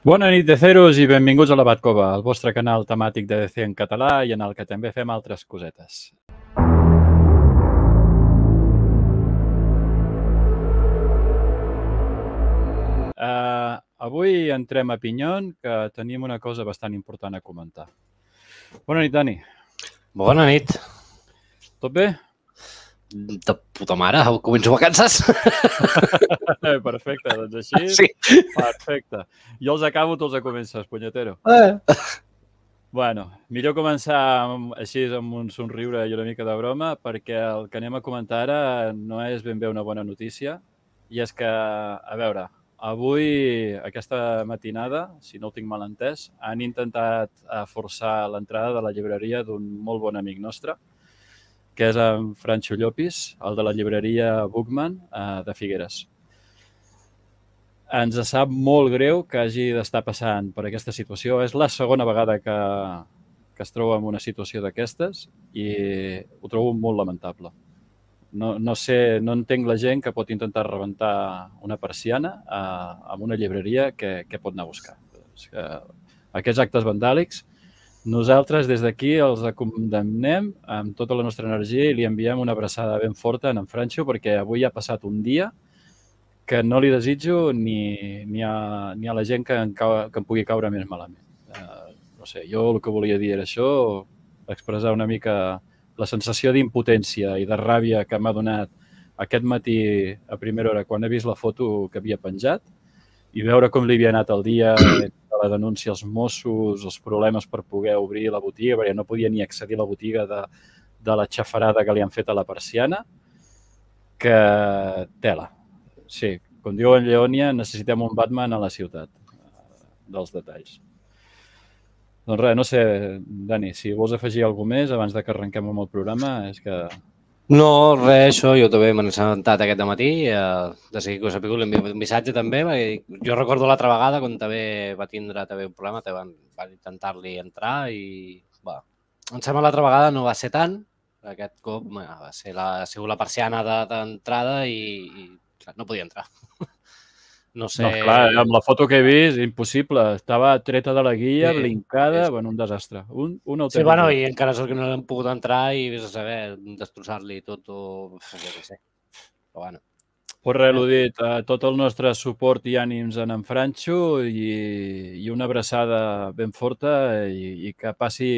Bona nit, DCeros, i benvinguts a la Batcova, el vostre canal temàtic de DC en català i en el que també fem altres cosetes. Avui entrem a Pinyon, que tenim una cosa bastant important a comentar. Bona nit, Dani. Bona nit. Tot bé? De puta mare, començo vacances. Perfecte, doncs així... Sí. Perfecte. Jo els acabo, tu els comences, punyetero. Bueno, millor començar així amb un somriure i una mica de broma, perquè el que anem a comentar ara no és ben bé una bona notícia, i és que, a veure, avui, aquesta matinada, si no ho tinc mal entès, han intentat forçar l'entrada de la llibreria d'un molt bon amic nostre, que és en Francho Llopis, el de la llibreria Bookman de Figueres. Ens sap molt greu que hagi d'estar passant per aquesta situació. És la segona vegada que es troba en una situació d'aquestes i ho trobo molt lamentable. No sé, no entenc la gent que pot intentar rebentar una persiana amb una llibreria que pot anar a buscar. Aquests actes vandàlics, nosaltres des d'aquí els condemnem amb tota la nostra energia i li enviem una abraçada ben forta a en Francho, perquè avui ha passat un dia que no li desitjo ni a la gent que em pugui caure més malament. No sé, jo el que volia dir era això, expressar una mica la sensació d'impotència i de ràbia que m'ha donat aquest matí a primera hora quan he vist la foto que havia penjat i veure com li havia anat el dia, la denúncia als Mossos, els problemes per poder obrir la botiga, perquè no podia ni accedir a la botiga de la xafarada que li han fet a la persiana, que tela. Sí, com diu en Lleònia, necessitem un Batman a la ciutat dels detalls. Doncs res, no sé, Dani, si vols afegir alguna més abans de que arrenquem amb el programa, és que... No, res, això, jo també m'he assabentat aquest matí, de seguir que ho sapigut, l'envio un missatge també, perquè jo recordo l'altra vegada quan també va tindre també un problema, van intentar-li entrar i, em sembla l'altra vegada no va ser tant, aquest cop ha sigut la persiana d'entrada i no podia entrar. No sé... No, clar, amb la foto que he vist, impossible. Estava treta de la guia, blincada, bueno, un desastre. Un autèntic. Sí, bueno, i encara sort que no hem pogut entrar i vés a saber destrossar-li tot o... jo què sé. Però bueno. Pues res, l'ho dit, tot el nostre suport i ànims en Francho i una abraçada ben forta i que passi...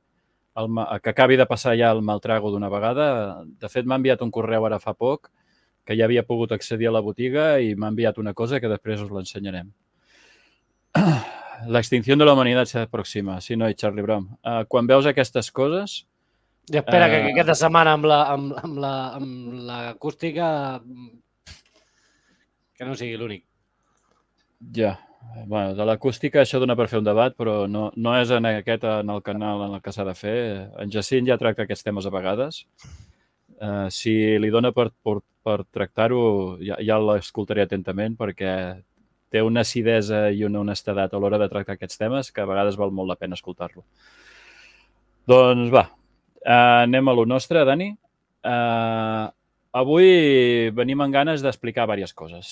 que acabi de passar ja el mal trago d'una vegada. De fet, m'ha enviat un correu ara fa poc que ja havia pogut accedir a la botiga i m'ha enviat una cosa que després us l'ensenyarem. L'extinció de la humanitat s'aproxima. Sí, noi, Charlie Brown. Quan veus aquestes coses... I espera que aquesta setmana amb l'acústica que no sigui l'únic. Ja. Bueno, de l'acústica això dona per fer un debat, però no és en el canal en el que s'ha de fer. En Jacint ja tracta aquests temes a vegades. Si li dona per tractar-ho, ja l'escoltaré atentament, perquè té una acidesa i una honestedat a l'hora de tractar aquests temes que a vegades val molt la pena escoltar-lo. Doncs va, anem a lo nostre, Dani. Avui venim amb ganes d'explicar diverses coses.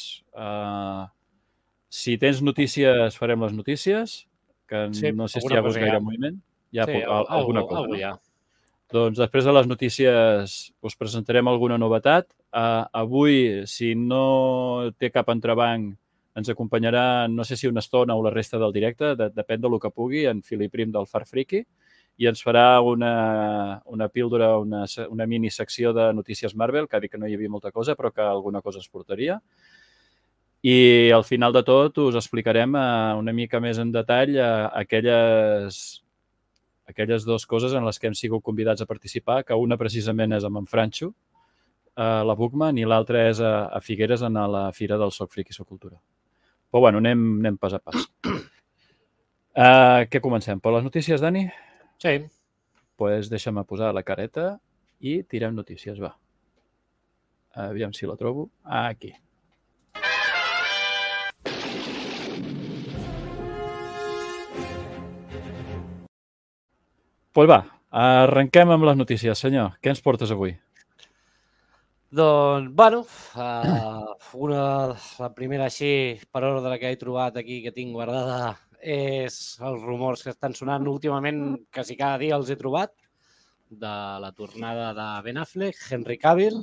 Si tens notícies, farem les notícies, que no sé si hi ha hagut gaire moviment. Sí, alguna cosa, no? Doncs després de les notícies us presentarem alguna novetat. Avui, si no té cap entrebanc, ens acompanyarà, no sé si una estona o la resta del directe, depèn del que pugui, en Filip Prim del Far Friki, i ens farà una píldora, una mini secció de notícies Marvel, que ha dit que no hi havia molta cosa, però que alguna cosa es portaria. I al final de tot us explicarem una mica més en detall aquelles dues coses en les que hem sigut convidats a participar, que una precisament és amb en Francho, la Bookman, i l'altra és a Figueres, a la Fira del Soc Friki i Soc Cultura. Però bueno, anem pas a pas. Què comencem? Per les notícies, Dani? Sí. Doncs deixa'm posar la careta i tirem notícies, va. Aviam si la trobo. Aquí. Doncs va, arrenquem amb les notícies. Senyor, què ens portes avui? Doncs, bueno, la primera així, per ordre que he trobat aquí, que tinc guardada, és els rumors que estan sonant últimament, quasi cada dia els he trobat, de la tornada de Ben Affleck, Henry Cavill,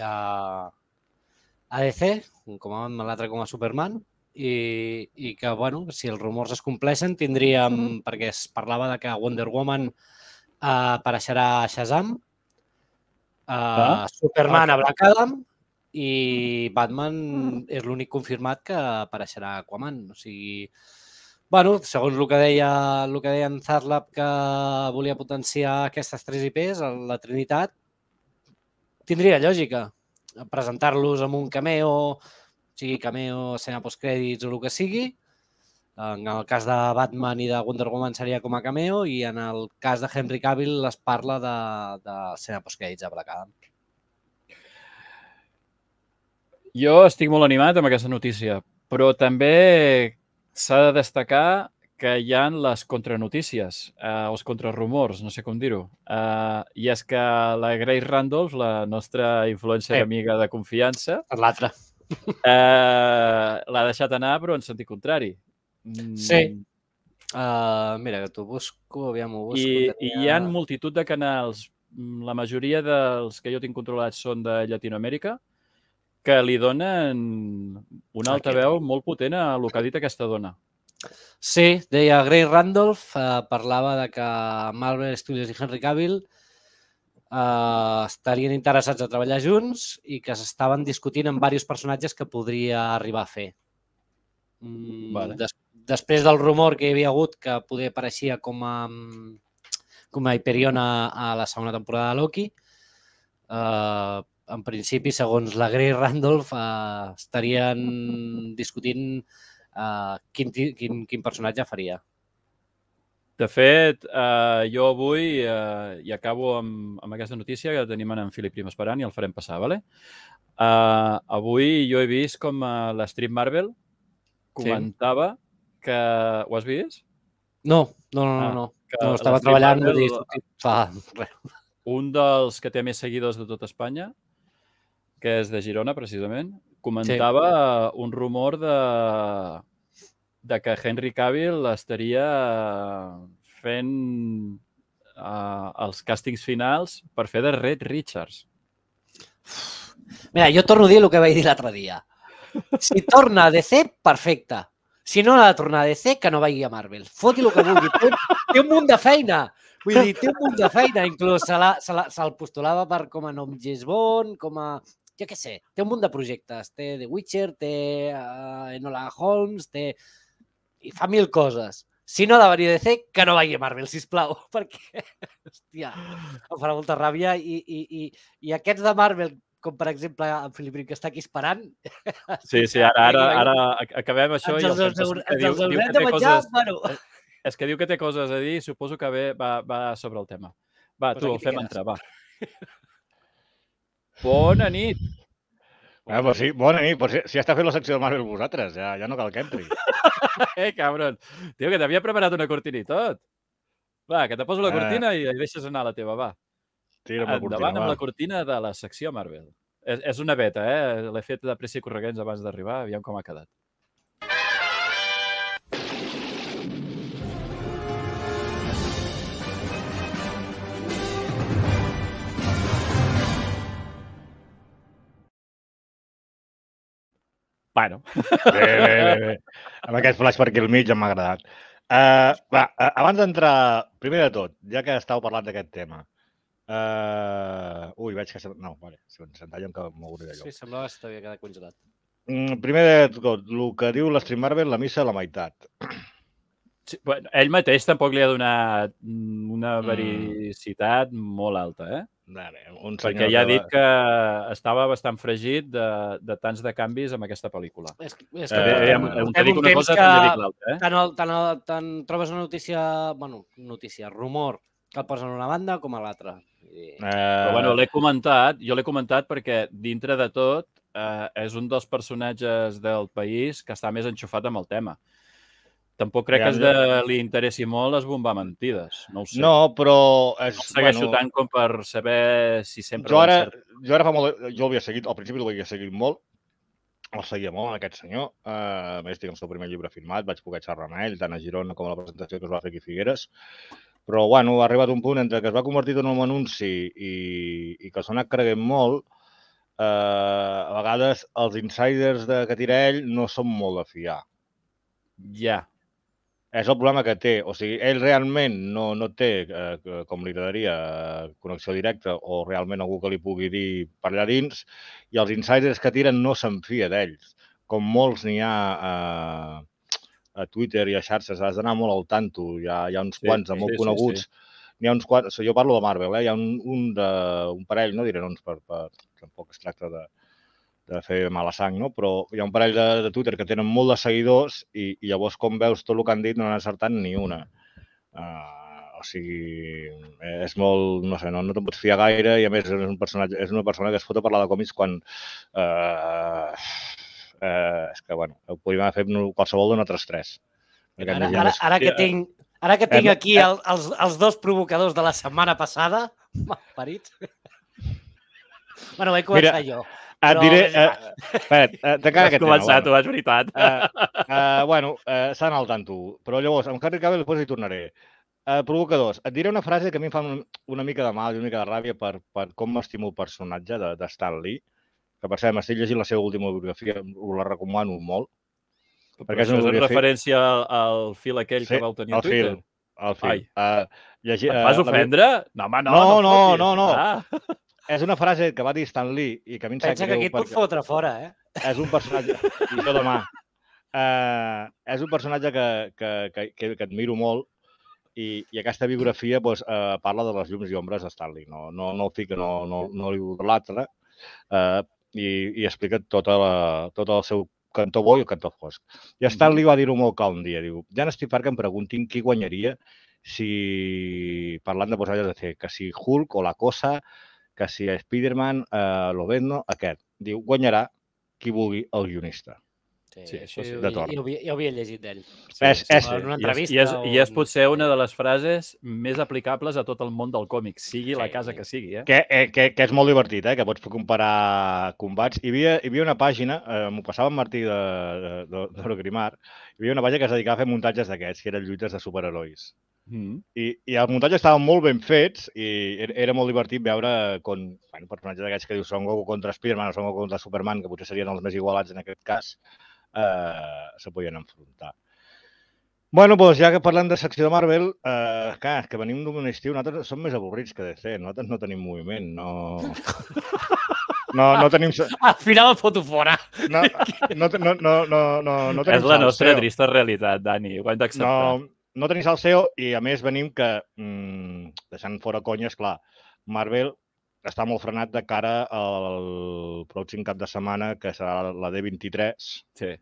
a DC, com l'altre com a Superman, i que, bueno, si els rumors es compleixen, tindríem, perquè es parlava de que Wonder Woman apareixerà a Shazam, Superman a Black Adam i Batman és l'únic confirmat que apareixerà a Aquaman. O sigui, bueno, segons el que deia en Zarlab, que volia potenciar aquestes 3 IPs, la Trinitat, tindria lògica presentar-los amb un cameo, sigui cameo, escena postcrèdits o el que sigui. En el cas de Batman i de Wonder Woman seria com a cameo i en el cas de Henry Cavill es parla de escena postcrèdits a Black Adam. Jo estic molt animat amb aquesta notícia, però també s'ha de destacar que hi ha les contranotícies, els contrarrumors, no sé com dir-ho. I és que la Grace Randolph, la nostra influencer amiga de confiança, per l'altra, l'ha deixat anar, però en sentit contrari. Sí. Mira, que t'ho busco, aviam, ho busco. I hi ha multitud de canals, la majoria dels que jo tinc controlats són de Llatinoamèrica, que li donen una altaveu molt potent a el que ha dit aquesta dona. Sí, deia Grace Randolph, parlava de que Marvel Studios i Henry Cavill estarien interessats a treballar junts i que s'estaven discutint amb diversos personatges que podria arribar a fer. Després del rumor que hi havia hagut que poder apareixia com a Hyperion a la segona temporada de Loki, en principi, segons la Grace Randolph, estarien discutint quin personatge faria. De fet, jo avui, i acabo amb aquesta notícia, que tenim en Philip Prim esperant i el farem passar, ¿vale? Avui jo he vist com l'Stream Marvel comentava que... Ho has vist? No. Estava treballant un dels que té més seguidors de tot Espanya, que és de Girona, precisament, comentava un rumor de que Henry Cavill estaria fent els càstings finals per fer de Reed Richards. Mira, jo torno a dir el que vaig dir l'altre dia. Si torna a DC, perfecte. Si no ha de tornar a DC, que no vagi a Marvel. Foti el que vulgui. Té un munt de feina. Vull dir, té un munt de feina. Inclús se'l postulava per com a nom James Bond, com a... Jo què sé, té un munt de projectes. Té The Witcher, té Enola Holmes, té... I fa 1000 coses. Si no ha de venir a DC, que no vagi a Marvel, sisplau. Perquè, hòstia, em farà molta ràbia. I aquests de Marvel, com per exemple en Philip Prim, que està aquí esperant... Sí, ara acabem això i el ens haurem de menjar, bueno... És que diu que té coses a dir i suposo que va sobre el tema. Va, tu, el fem entrar, va. Bona nit. Pues sí, bona nit. Pues si està fent la secció de Marvel vosaltres, ja no cal que entri. Cabron. Tio, que t'havia preparat una cortina i tot. Va, que te poso la cortina i deixes anar la teva, va. Endavant amb la cortina de la secció Marvel. És una beta, l'he fet de pressa i correguents abans d'arribar, aviam com ha quedat. Bueno. Bé. Amb aquest flash per aquí al mig ja m'ha agradat. Va, abans d'entrar, primer de tot, ja que estàveu parlant d'aquest tema. Veig que... No, vale, s'entallen que m'hauré d'allò. Sí, semblava que s'havia quedat congelat. Primer de tot, el que diu l'Stream Marvel, la missa a la meitat. Sí, bueno, ell mateix tampoc li ha donat una vericitat molt alta, perquè ja ha dit que estava bastant fregit de tants de canvis amb aquesta pel·lícula. És que dic una cosa, també dic l'altra. Tant trobes una notícia, rumor, que el posen a una banda com a l'altra. Però bueno, jo l'he comentat perquè dintre de tot és un dels personatges del país que està més enxufat amb el tema. tampoc crec que li interessi molt esbombar mentides. No ho sé. No, però... No el segueixo tant com per saber si sempre l'encert. Jo ara fa molt... Jo l'havia seguit, al principi l'havia seguit molt, el seguia molt, aquest senyor. A més, tinc el seu primer llibre firmat, vaig poder xerrar amb ell, tant a Girona com a la presentació que es va fer aquí a Figueres. Però, bueno, ha arribat un punt entre que es va convertir en un anunci i que s'ha anat creguent molt. A vegades els insiders que tira ell no són molt de fiar. Ja. És el problema que té. O sigui, ell realment no té, com li agradaria, connexió directa o realment algú que li pugui dir per allà dins, i els insiders que tiren no se'n fia d'ells. Com molts n'hi ha a Twitter i a xarxes, has d'anar molt al tanto. Hi ha uns quants de molt coneguts. N'hi ha uns quants, jo parlo de Marvel, hi ha un parell, no diré noms, tampoc es tracta de fer mala sang, no? Però hi ha un parell de Twitter que tenen molt de seguidors i llavors, com veus, tot el que han dit no n'han encertat ni una. O sigui, és molt... No sé, no te'n pots fiar gaire i, a més, és una persona que es fot a parlar de còmics quan... És que, bueno, ho podríem haver fet qualsevol d'un altres tres. Ara que tinc aquí els dos provocadors de la setmana passada, parits. Bueno, vaig començar jo. Et diré... Espera't, t'encara aquest tema. Has començat, tu, és veritat. Bueno, s'ha d'anar al tanto. Però llavors, amb Henry Cavill després hi tornaré. Provocadors. Et diré una frase que a mi em fa una mica de mal i una mica de ràbia per com m'estimo el personatge de Stan Lee, que per cert, m'estic llegint la seva última biografia, us la recomano molt. Però això és en referència al fil aquell que vau tenir a Twitter? El fil. Et vas ofendre? No, home, no. És una frase que va dir Stan Lee i que a mi em sap greu. Pensa que aquí et pot fotre fora, eh? És un personatge... I jo demà. És un personatge que admiro molt i aquesta biografia parla de les llums i ombres de Stan Lee. No el fica, no li l'altre i explica tot el seu cantó bo i el cantó fosc. I Stan Lee va dir-ho molt clar un dia. Diu, ja n'estic per que em preguntin qui guanyaria si, parlant de personatges de fer, que si Hulk o la Cosa, que si Spider-Man, l'Obedno, aquest. Diu, guanyarà qui vulgui el guionista. Sí, això sí. Jo ho havia llegit d'ell. En una entrevista. I és potser una de les frases més aplicables a tot el món del còmic, sigui la casa que sigui. Que és molt divertit, que pots comparar combats. Hi havia una pàgina, m'ho passava en Martí d'Orogrimar, hi havia una pàgina que es dedicava a fer muntatges d'aquests, que eren lluites de superherois. I els muntatges estaven molt ben fets i era molt divertit veure personatges d'aquests que diu Son Goku contra Spider-Man o Son Goku contra Superman, que potser serien els més igualats en aquest cas, se podien enfrontar. Bueno, doncs ja que parlem de secció de Marvel, clar, que venim d'un estiu, nosaltres som més avorrits que DC, nosaltres no tenim moviment, no tenim... Al final el foto fora. No tenim... És la nostra trista realitat, Dani, ho hem d'acceptar. No tenim salseo i, a més, venim que, deixant fora conyes, clar, Marvel està molt frenat de cara al pròxim cap de setmana, que serà la D23. Sí.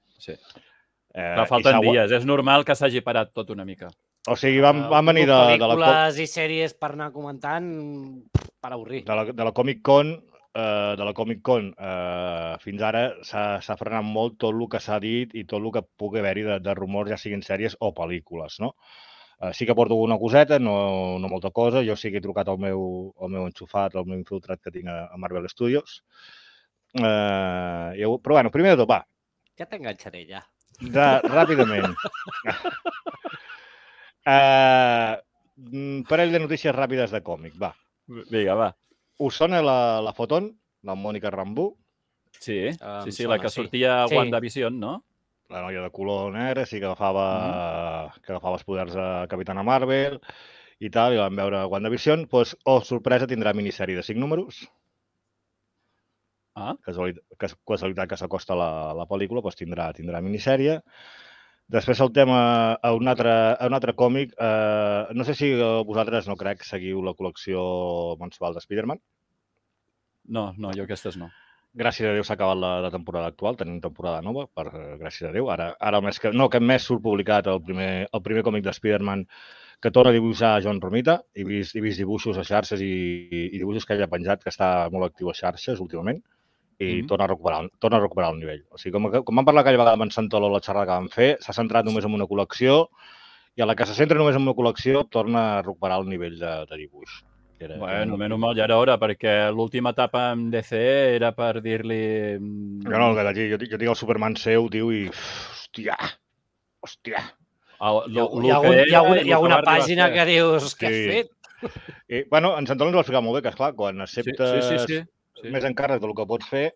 Falten dies. És normal que s'hagi parat tot una mica. O sigui, van venir de la... Pel·lícules i sèries per anar comentant, per avorrir. De la Comic-Con, fins ara s'ha frenat molt tot el que s'ha dit i tot el que pugui haver-hi de rumors, ja siguin sèries o pel·lícules, no? Sí que porto alguna coseta, no molta cosa. Jo sí que he trucat al meu enxufat, al meu infiltrat que tinc a Marvel Studios. Però, bueno, primer de tot, va. Ja t'enganxaré, ja. Ràpidament. Parell de notícies ràpides de còmic, va. Vinga, va. Us sona la Foton, la Mònica Rambeau? Sí, la que sortia a WandaVision, no? La noia de color negre, sí que agafava els poders de Capitana Marvel i tal, i vam veure WandaVision. Doncs, sorpresa, tindrà minissèrie de 5 números. Casualitat que s'acosta la pel·lícula, doncs tindrà minissèrie. Després saltem a un altre còmic. No sé si vosaltres, no crec, seguiu la col·lecció mensual de Spider-Man. No, jo aquestes no. Gràcies a Déu s'ha acabat la temporada actual, tenim temporada nova, gràcies a Déu. Ara aquest mes surt publicat el primer còmic de Spider-Man que torna a dibuixar John Romita. He vist dibuixos a xarxes i dibuixos que ell ha penjat, que està molt actiu a xarxes últimament. i torna a recuperar el nivell. O sigui, com vam parlar aquella vegada amb en Santolo la xerrada que vam fer, s'ha centrat només en una col·lecció i a la que se centra només en una col·lecció torna a recuperar el nivell de dibuix. Bueno, menys mal, ja era hora, perquè l'última etapa amb DC era per dir-li... Jo tinc el Superman seu, tio, i... Hòstia! Hi ha alguna pàgina que dius, què has fet? Bueno, en Santolo ens va explicar molt bé que, esclar, quan acceptes més encàrrec del que pots fer,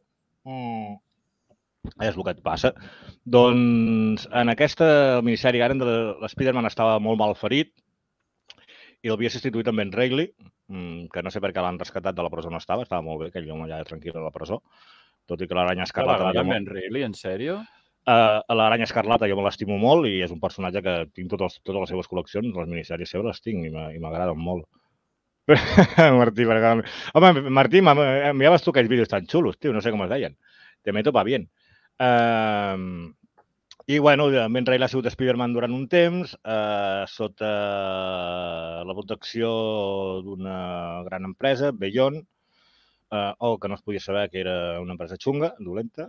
és el que et passa. Doncs en aquesta minissèrie ara l'Spiderman estava molt mal ferit i l'havia substituït amb Ben Reilly, que no sé per què l'han rescatat de la presó, no estava molt bé, aquell home allà tranquil a la presó, tot i que l'Aranya Escarlata... Ben Reilly, en sèrio? L'Aranya Escarlata jo me l'estimo molt i és un personatge que tinc totes les seves col·leccions, les minissèries seves les tinc i m'agraden molt. Martí, home, Martí, m'enviaves tu aquells vídeos tan xulos, tio, no sé com es deien. Te meto pa bien. I, bueno, Ben Reilly ha sigut Spiderman durant un temps, sota la protecció d'una gran empresa, Beyond, que no es podia saber que era una empresa xunga, dolenta,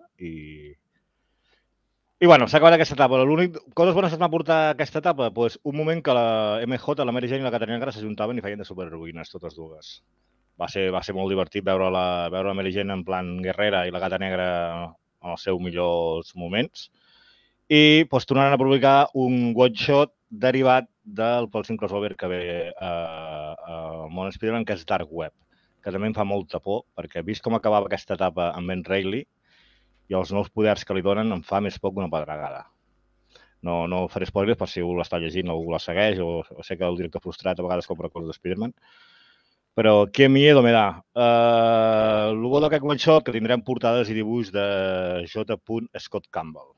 i bueno, s'ha acabat aquesta etapa. L'únic coses bones que m'ha portat aquesta etapa, doncs un moment que la MJ, la Mary Jane i la Capitana Negra s'ajuntaven i feien de superheroïnes, totes dues. Va ser molt divertit veure la Mary Jane en plan guerrera i la Gata Negra en els seus millors moments. I doncs tornaran a publicar un one-shot derivat del Polsim crossover que ve al món Spider-Man, que és Dark Web, que també em fa molta por, perquè vist com acabava aquesta etapa amb Ben Reilly, i els nous poders que li donen em fa més poc una pedregada. No faré spoilers per si algú l'està llegint o algú la segueix, o sé que el director frustrat a vegades compra coses de Spider-Man, però qué miedo me da. El bo d'aquest one-shot que tindrem portades i dibuix de J. Scott Campbell.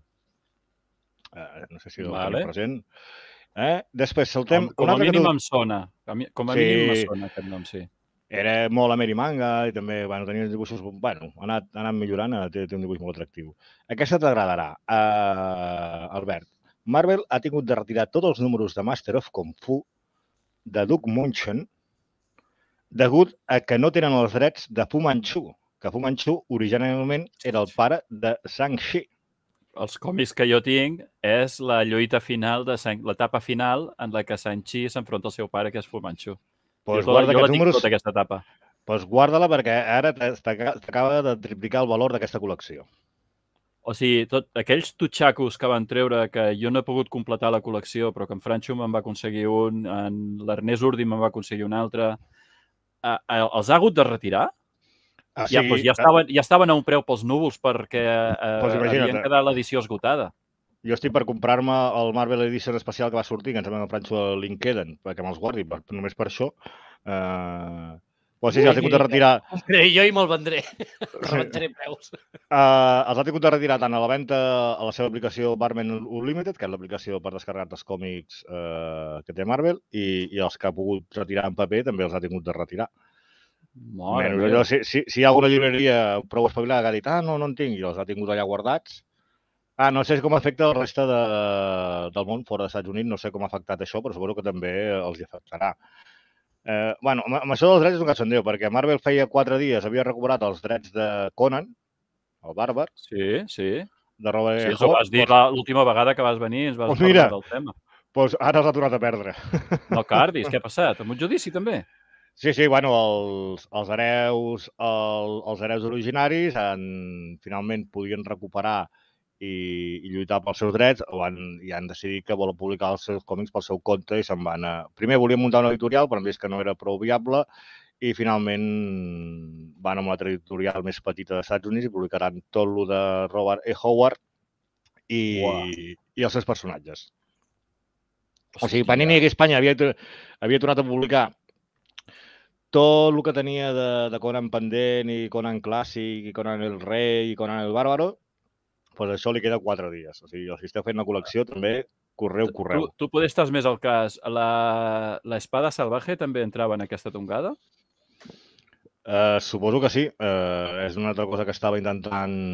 No sé si el teniu present. Després saltem... Com a mínim em sona. Com a mínim me sona aquest nom, sí. Era molt Amerimanga i també tenia dibuixos... Ha anat millorant, té un dibuix molt atractiu. Aquesta t'agradarà, Albert. Marvel ha tingut de retirar tots els números de Master of Kung Fu de Doug Munchen degut a que no tenen els drets de Fu Manchu, que Fu Manchu originalment era el pare de Shang-Chi. Els còmics que jo tinc és la lluita final, l'etapa final en la que Shang-Chi s'enfronta al seu pare, que és Fu Manchu. Pues jo la tinc tota aquesta etapa. Doncs guarda-la perquè ara t'acaba de triplicar el valor d'aquesta col·lecció. O sigui, aquells tutxacos que van treure, que jo no he pogut completar la col·lecció, però que en Francho me'n va aconseguir un, en l'Ernest Urdi me'n va aconseguir un altre, els ha hagut de retirar? Ja estaven a un preu pels núvols perquè havien quedat l'edició esgotada. Jo estic per comprar-me el Marvel Edition especial que va sortir, que ens vam Francho a LinkedIn, perquè me'ls guardi, només per això. Però sí, els ha tingut de retirar... Jo i me'l vendré. Rebentaré peus. Els ha tingut de retirar tant a la venda a la seva aplicació Barman Unlimited, que és l'aplicació per descarregar-te els còmics que té Marvel, i els que ha pogut retirar en paper també els ha tingut de retirar. Si hi ha alguna llibreria prou espavilada que ha dit no en tinc, i els ha tingut allà guardats. No sé com afecta el reste del món fora dels Estats Units, no sé com ha afectat això, però suposo que també els hi afectarà. Amb això dels drets és un cachondeo, perquè Marvel feia 4 dies havia recuperat els drets de Conan, el bàrbar. Sí. De Robert Howard. Sí, això ho vas dir l'última vegada que vas venir i ens vas parlar del tema. Doncs ara els ha tornat a perdre. No cardis, què ha passat? Amb un judici també? Sí, els hereus originaris finalment podien recuperar i lluitar pels seus drets i han decidit que volen publicar els seus còmics pel seu compte i se'n van a... Primer volien muntar una editorial, però han vist que no era prou viable i finalment van a una altra editorial més petita dels Estats Units i publicaran tot el de Robert E. Howard i els seus personatges. O sigui, Panini aquí a Espanya havia tornat a publicar tot el que tenia de Conan pendent i Conan clàssic i Conan el rei i Conan el bàrbaro, doncs això li queda 4 dies. O sigui, si esteu fent una col·lecció, també correu. Tu poder estàs més al cas. La Espada Salvaje també entrava en aquesta tongada? Suposo que sí. És una altra cosa que estava intentant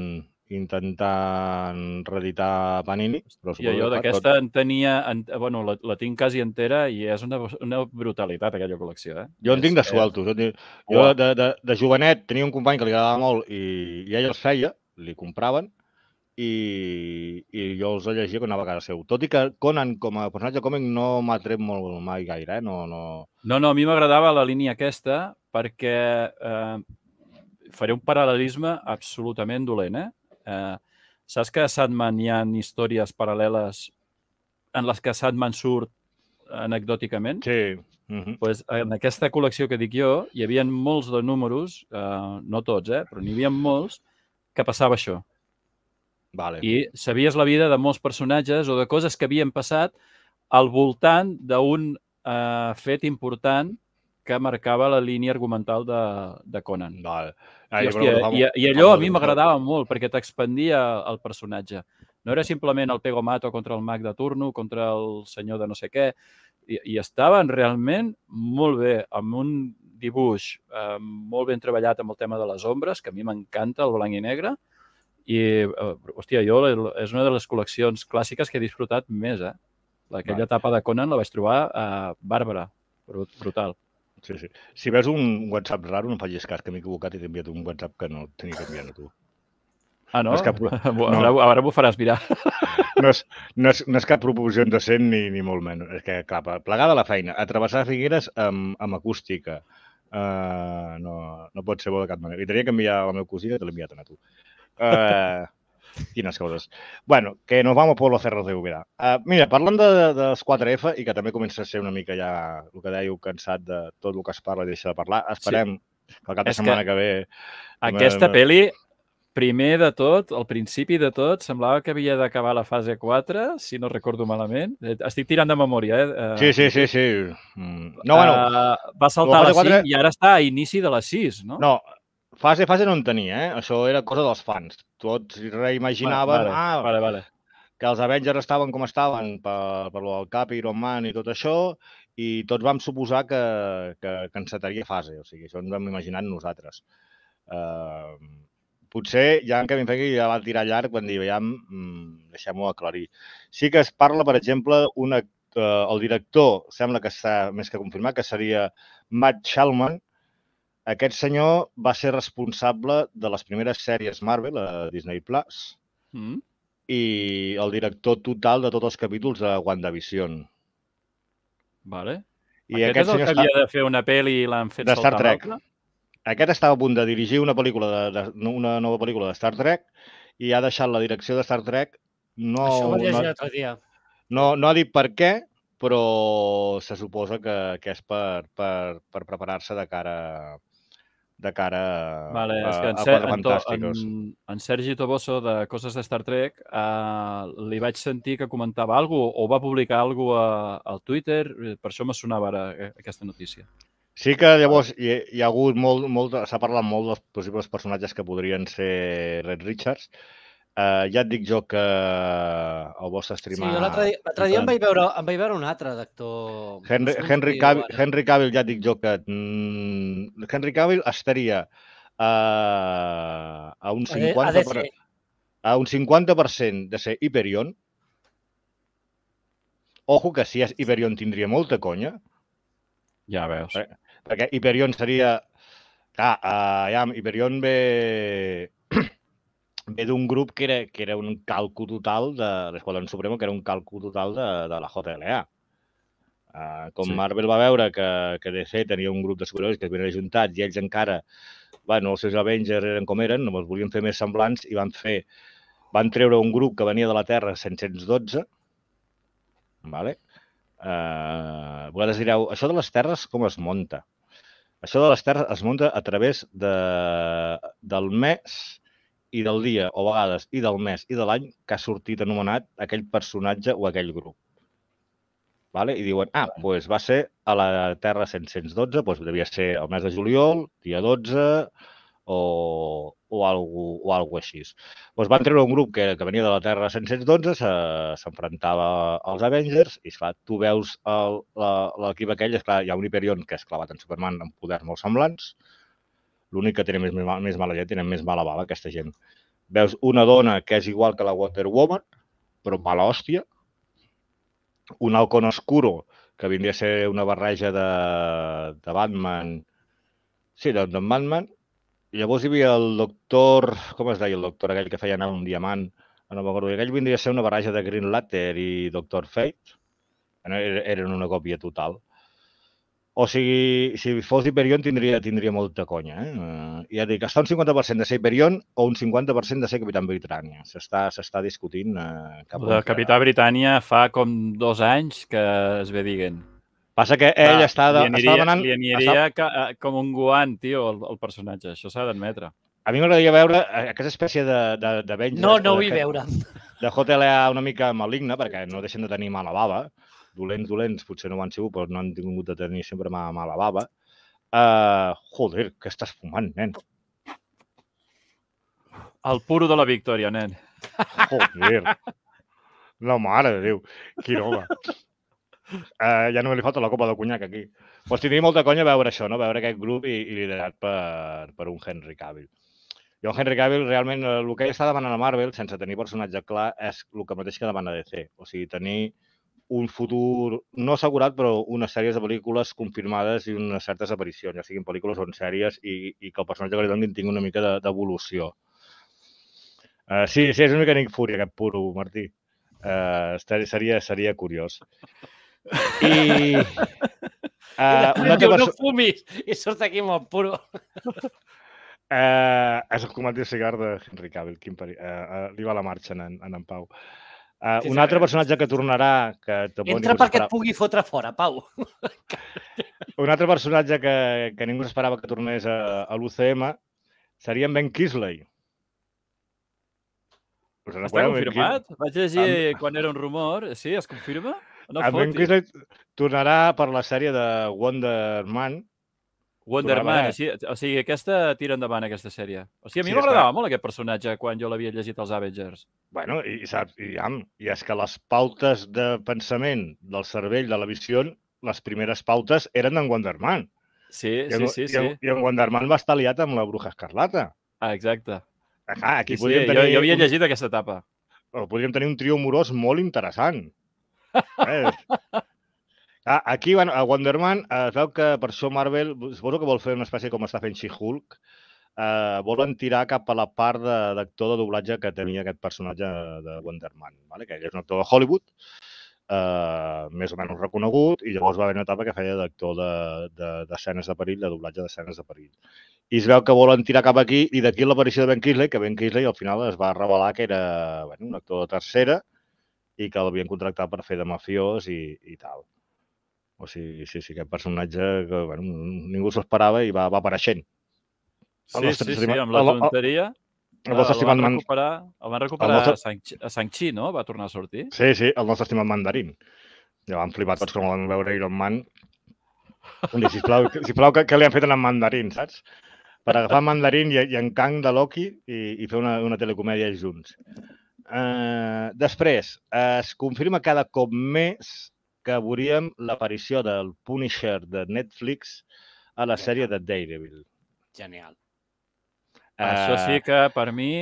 intentant reeditar Panini. Però I jo d'aquesta en tenia... Bueno, la tinc quasi entera i és una brutalitat, aquella col·lecció, eh? Jo en tinc de sueltos. Jo de jovenet tenia un company que li agradava molt i ell els feia, li compraven, i jo els llegia quan anava a casa seu. Tot i que Conan, com a personatge còmic, no m'ha tret molt mai gaire, eh? No, a mi m'agradava la línia aquesta perquè faré un paral·lelisme absolutament dolent, saps que a Sandman hi ha històries paral·leles en les que Sandman surt anecdòticament? Sí. Pues en aquesta col·lecció que dic jo, hi havia molts de números, no tots, però n'hi havia molts, que passava això. Vale. I sabies la vida de molts personatges o de coses que havien passat al voltant d'un fet important que marcava la línia argumental de Conan. Vale. I allò a mi m'agradava molt perquè t'expandia el personatge. No era simplement el Pego Mato contra el mag de turno, contra el senyor de no sé què, i estaven realment molt bé, amb un dibuix molt ben treballat amb el tema de les ombres, que a mi m'encanta, el blanc i negre, i, hòstia, és una de les col·leccions clàssiques que he disfrutat més, Aquella etapa de Conan la vaig trobar bàrbara, brutal. Sí. Si veus un WhatsApp raro, no em facis cas, que m'he equivocat i t'he enviat un WhatsApp que no tenia que enviar a tu. Ah, no? Ara m'ho faràs mirar. No és cap proposició indecent ni molt menys. És que, clar, plegada a la feina, a travessar Figueres amb acústica, no pot ser bo de cap manera. Li tenia que enviar a la meva cosina i te l'he enviat a tu. Quines coses. Bueno, que nos vamos por los cerros de Úbeda. Mira, parlant dels 4F, i que també comença a ser una mica ja el que dèieu, cansat de tot el que es parla i deixa de parlar, esperem que el cap de setmana que ve... Aquesta pel·li, primer de tot, al principi de tot, semblava que havia d'acabar la fase 4, si no recordo malament. Estic tirant de memòria, Sí. No, bueno... Va saltar a la 5 i ara està a inici de la 6, no? No, fase no en tenia, Això era cosa dels fans. Tots reimaginaven vale. Que els Avengers estaven com estaven per lo del Cap, Iron Man i tot això, i tots vam suposar que encetaria fase. O sigui, això ens vam imaginar nosaltres. Potser ja en Kevin Feige ja va tirar llarg quan dèiem deixem-ho aclarir. Sí que es parla, per exemple, el director, sembla que està més que confirmat, que seria Matt Shulman. Aquest senyor va ser responsable de les primeres sèries Marvel a Disney Plus i el director total de tots els capítols de WandaVision. Vale. Aquest és el que havia de fer una pel·li i l'han fet saltar l'altra? Aquest estava a punt de dirigir una nova pel·lícula de Star Trek i ha deixat la direcció de Star Trek. Això ho vaig llegir l'altre dia. No ha dit per què, però se suposa que és per preparar-se de cara a Quatre Fantàsticos. En Sergi Toboso, de Coses de Star Trek, li vaig sentir que comentava alguna cosa o va publicar alguna cosa al Twitter, per això me sonava ara aquesta notícia. Sí que llavors hi ha hagut s'ha parlat molt dels possibles personatges que podrien ser Reed Richards. Ja et dic jo que el vostre streamar... Sí, l'altre dia em vaig veure un altre d'actor... Henry Cavill, ja et dic jo que... Henry Cavill estaria a un 50% de ser Hyperion. Ojo que si és Hyperion tindria molta conya. Ja veus. Perquè Hyperion seria... Hyperion ve d'un grup que era un calco total de l'Esquadrón Supremo, que era un calco total de la JLA. Marvel va veure que DC tenia un grup de superherois que es venien ajuntats i ells encara, els seus Avengers eren com eren, no els volien fer més semblants i van treure un grup que venia de la Terra 712. Vale? Vosaltres direu, això de les terres com es munta? Això de les terres es munta a través del mes i del dia, o a vegades, i del mes i de l'any que ha sortit anomenat aquell personatge o aquell grup. Vale? I diuen, doncs va ser a la Terra 712, doncs devia ser el mes de juliol, dia 12, o alguna així. Doncs van treure un grup que venia de la Terra 712, s'enfrontava als Avengers, i esclar, tu veus l'equip aquell, esclar, hi ha un Hyperion que és clavat en Superman amb poders molt semblants, l'únic que tenen més mala llet, tenen més mala bava aquesta gent. veus una dona que és igual que la Wonder Woman, però mala hòstia, un halcón oscuro, que vindria a ser una barreja de Batman, sí, de Batman, i llavors hi havia el doctor, com es deia el doctor aquell que feia anar un diamant, no m'acordo, aquell vindria a ser una barreja de Green Lantern i Doctor Fate, eren una còpia total. O sigui, si fos Hyperion tindria molta conya. Ja dic, està un 50% de ser Hyperion o un 50% de ser Capitán Britània. S'està discutint cap El Capità Britània fa com 2 anys que es ve dient. Passa que ell està demanant... Li aniria com un guant, tio, el personatge. Això s'ha d'admetre. A mi m'agradaria veure aquesta espècie d'Avengers... No ho vull veure. De JLA una mica maligna, perquè no deixen de tenir mala bava. Dolents, potser no ho han sigut, però no han tingut de tenir sempre mala bava. Joder, què estàs fumant, nen? El puro de la victòria, nen. Joder. La mare de Déu. Quin home. Ja no li falta la copa de conyac aquí. Doncs tindria molta conya veure això, no? Veure aquest grup i liderat per un Henry Cavill. I un Henry Cavill, realment, el que ell està demanant a Marvel, sense tenir personatge clar, és el que mateix que demana DC. O sigui, tenir un futur no assegurat, però unes sèries de pel·lícules confirmades i unes certes aparicions, ja siguin pel·lícules o en sèries, i que el personatge que li donin tingui una mica d'evolució. Sí, és una mica Nick Fury, aquest puro, Martí. Seria curiós. I... Diu, no fumis! I surt aquí amb el puro. És el comat de cigar de Henry Cavill. Li va la marxa en Pau. Un altre personatge que tornarà... Entra perquè et pugui fotre fora, Pau. Un altre personatge que ningú s'esperava que tornés a l'UCM seria en Ben Kingsley. Està confirmat? Vaig llegir quan era un rumor. Sí, es confirma? En Ben Kingsley tornarà per la sèrie de Wonder Man. Wonder Man, o sigui, aquesta tira endavant, aquesta sèrie. O sigui, a mi m'agradava molt aquest personatge quan jo l'havia llegit als Avengers. Bueno, i saps, i és que les pautes de pensament del cervell de la visió, les primeres pautes eren d'en Wonder Man. Sí. I en Wonder Man va estar liat amb la Bruja Escarlata. Exacte. Aquí podríem tenir... Jo havia llegit aquesta etapa. Podríem tenir un trio amorós molt interessant. Aquí, a Wonder Man, es veu que per això Marvel, suposo que vol fer una espècie com està fent She-Hulk, volen tirar cap a la part d'actor de doblatge que tenia aquest personatge de Wonder Man, que ell és un actor de Hollywood, més o menys reconegut, i llavors va haver una etapa que feia d'actor d'escenes de perill, de doblatge d'escenes de perill. I es veu que volen tirar cap aquí, i d'aquí l'aparició de Ben Kingsley, que Ben Kingsley al final es va revelar que era un actor de tercera i que l'havien contractat per fer de mafiós i tal. O sigui, sí, aquest personatge que ningú s'ho esperava i va apareixent. Sí, amb la tonteria. El van recuperar a Shang-Chi, no? Va tornar a sortir. Sí, el nostre estimat mandarín. Ja van flipar tots quan van veure Iron Man. Sisplau, què li han fet en mandarín, saps? Per agafar mandarín i en Kang de Loki i fer una telecomèdia junts. Després, es confirma cada cop més que veuríem l'aparició del Punisher de Netflix a la sèrie de Daredevil. Genial. Això sí que, per mi...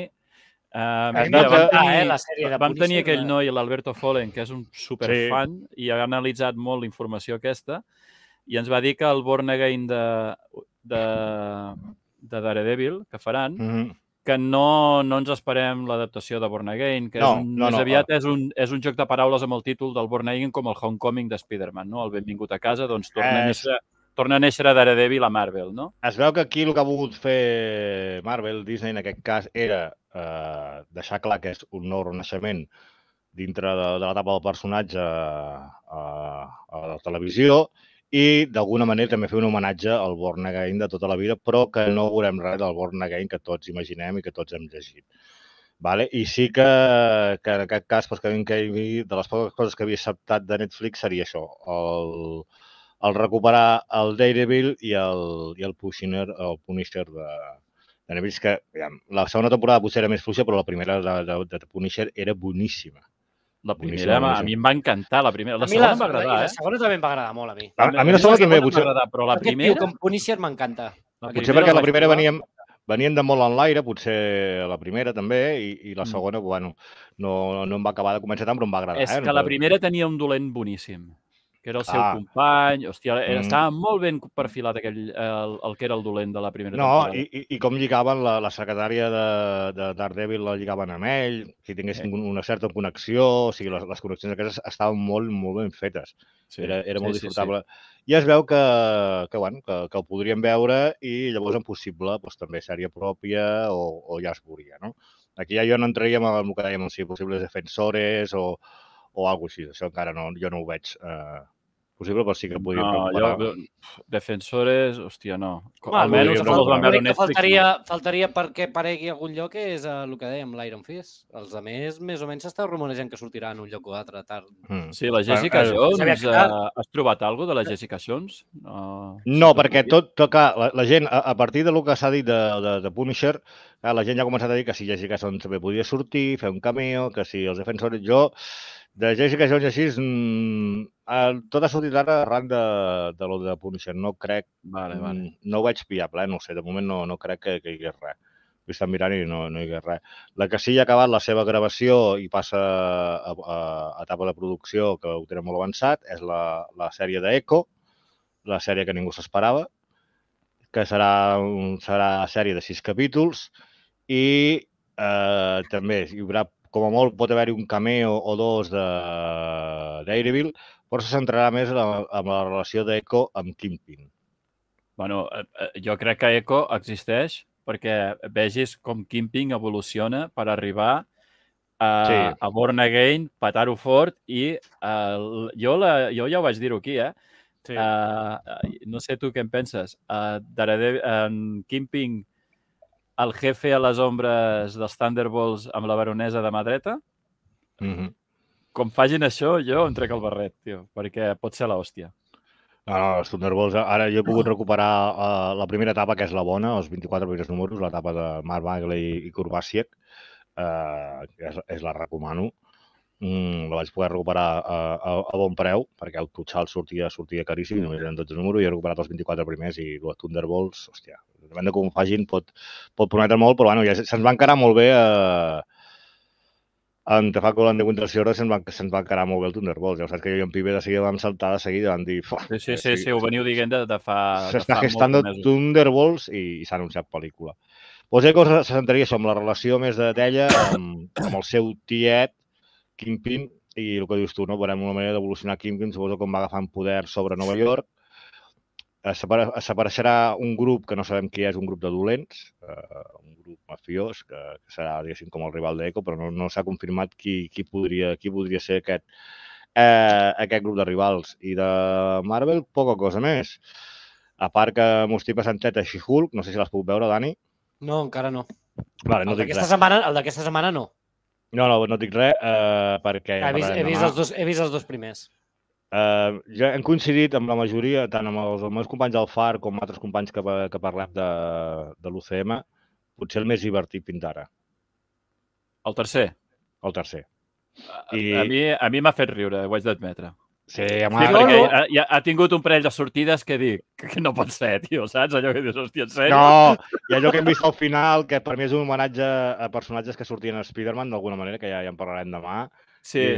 Vam tenir aquell noi, l'Alberto Follen, que és un superfan, i ha analitzat molt la informació aquesta, i ens va dir que el Born Again de Daredevil, que faran, que no ens esperem l'adaptació de Born Again, que més aviat és un joc de paraules amb el títol del Born Again com el Homecoming de Spider-Man, no? El benvingut a casa, doncs torna a néixer a Daredevil a Marvel, no? Es veu que aquí el que ha volgut fer Marvel, Disney en aquest cas, era deixar clar que és un nou renaixement dintre de l'etapa del personatge a la televisió i d'alguna manera també fer un homenatge al Born Again de tota la vida, però que no veurem res del Born Again que tots imaginem i que tots hem llegit. I sí que en aquest cas, de les poques coses que havia acceptat de Netflix seria això, el recuperar el Daredevil i el Punisher de Netflix, que la segona temporada potser era més fluixa, però la primera de Punisher era boníssima. La primera, a mi em va encantar, la primera. La segona em va agradar, La segona també em va agradar molt, a mi. A mi la segona també, potser. Però la primera... Com Punisher m'encanta. Potser perquè la primera venia venien de molt en l'aire, potser la primera també, i la segona, bueno, no em va acabar de convèncer tant, però em va agradar. És que la primera tenia un dolent boníssim, que era el seu Clar. company. Hòstia, estava molt ben perfilat el que era el dolent de la primera No, temporada. i com lligaven la secretària de Daredevil, la lligaven amb ell, que tinguessin una certa connexió, o sigui, les connexions aquestes estaven molt, molt ben fetes. Era molt disfrutable. I es veu que el podríem veure i llavors en possible també sèrie pròpia o ja es veuria, no? Aquí ja jo no entraríem en el que dèiem, si possibles defensores o alguna cosa així. Això encara jo no ho veig possible, però sí que podríem recuperar. Defensores, hòstia, no. Almenys l'únic que faltaria perquè aparegui a algun lloc és el que dèiem, l'Iron Fist. Els altres, més o menys, s'està rumorejant que sortirà en un lloc o altre tard. Sí, la Jessica Jones, has trobat alguna cosa de la Jessica Jones? No, perquè la gent, a partir del que s'ha dit de Punisher, la gent ja ha començat a dir que si Jessica Jones també podia sortir, fer un cameo, que si els defensors... Jo, de Jessica Jones així, tot ha sortit ara arran de lo de Punisher. No crec... No ho veig viable, no ho sé. De moment no crec que hi hagués res. Ho estan mirant i no hi hagués res. La que sí ha acabat la seva gravació i passa a etapa de producció, que ho tenen molt avançat, és la sèrie d'Echo, la sèrie que ningú s'esperava, que serà sèrie de 6 capítols i també hi haurà, com a molt, pot haver-hi un cameo o dos de Daredevil, però se centrarà més en la relació d'Echo amb Kingpin. Bueno, jo crec que Echo existeix perquè vegis com Kingpin evoluciona per arribar a Born Again, petar-ho fort i jo ja ho vaig dir-ho aquí, no sé tu què en penses. En Kingpin, el jefe a les ombres dels Thunderbolts amb la baronesa de mà dreta, com fagin això, jo em trec el barret, tio, perquè pot ser l'hòstia. No, els Thunderbolts, ara jo he pogut recuperar la primera etapa, que és la bona, els 24 primers números, l'etapa de Mark Bagley i Kurt Busiek, la recomano. La vaig poder recuperar a bon preu, perquè el Tuchal sortia caríssim, només eren 12 números, i he recuperat els 24 primers, i els Thunderbolts, hòstia, depèn de com ho fagin, pot prometre molt, però bueno, ja se'ns va encarar molt bé en The Falcon and the Winter Soldier se'ns va encarar molt bé el Thunderbolts. Ja saps que jo i en Pibe de seguida vam saltar de seguida, vam dir... Sí, ho veniu dient de fa... S'està gestant Thunderbolts i s'ha anunciat pel·lícula. Doncs Echo se centraria això, amb la relació més d'ella amb el seu tiet, Kingpin, i el que dius tu, no? Veurem una manera d'evolucionar Kingpin, suposo com va agafant poder sobre Nova York. S'apareixerà un grup que no sabem qui és, un grup de dolents, un grup mafiós, que serà, diguéssim, com el rival d'Echo, però no s'ha confirmat qui podria ser aquest grup de rivals. I de Marvel, poca cosa més. A part que m'ho estic passant a She-Hulk, no sé si l'has pogut veure, Dani. No, encara no. Vale, no dic res. El d'aquesta setmana no. No dic res, perquè... He vist els dos primers. Ja hem coincidit amb la majoria, tant amb els meus companys del FAR com altres companys que parlem de l'UCM, potser el més divertit fins ara. El tercer? El tercer. A mi m'ha fet riure, ho haig d'admetre. Sí, perquè ha tingut un parell de sortides que dic que no pot ser, tio, saps? Allò que dius, hòstia, en sèrio? No, i allò que hem vist al final, que per mi és un homenatge a personatges que sortien a Spider-Man, d'alguna manera, que ja en parlarem demà. Sí.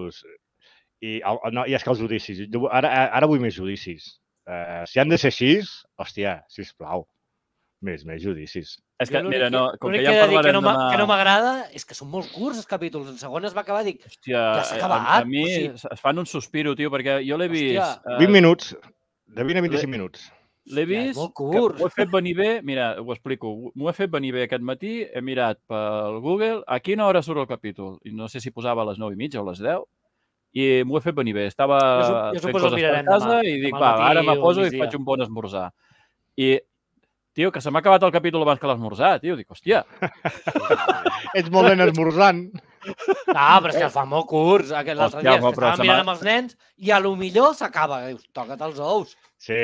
I és que els judicis, ara vull més judicis. Si han de ser així, hòstia, sisplau, més judicis. És que, mira, com que ja en parlarem demà... Que no m'agrada és que són molt curts els capítols. En segon es va acabar, dic, ja s'ha acabat. A mi es fan un sospiro, tio, perquè jo l'he vist... 20 minuts, de 20 a 25 minuts. L'he vist, m'ho he fet venir bé, mira, ho explico, m'ho he fet venir bé aquest matí, he mirat pel Google a quina hora surt el capítol, i no sé si posava a les 9:30 o a les 10, i m'ho he fet venir bé. Estava fent coses per casa i dic, va, ara me poso i faig un bon esmorzar. I, tio, que se m'ha acabat el capítol abans que l'esmorzar, tio. Dic, hòstia. Ets molt ben esmorzant. No, però és que el fa molt curts. L'altre dia que estàvem mirant amb els nens i a lo millor s'acaba. Toca't els ous. Sí.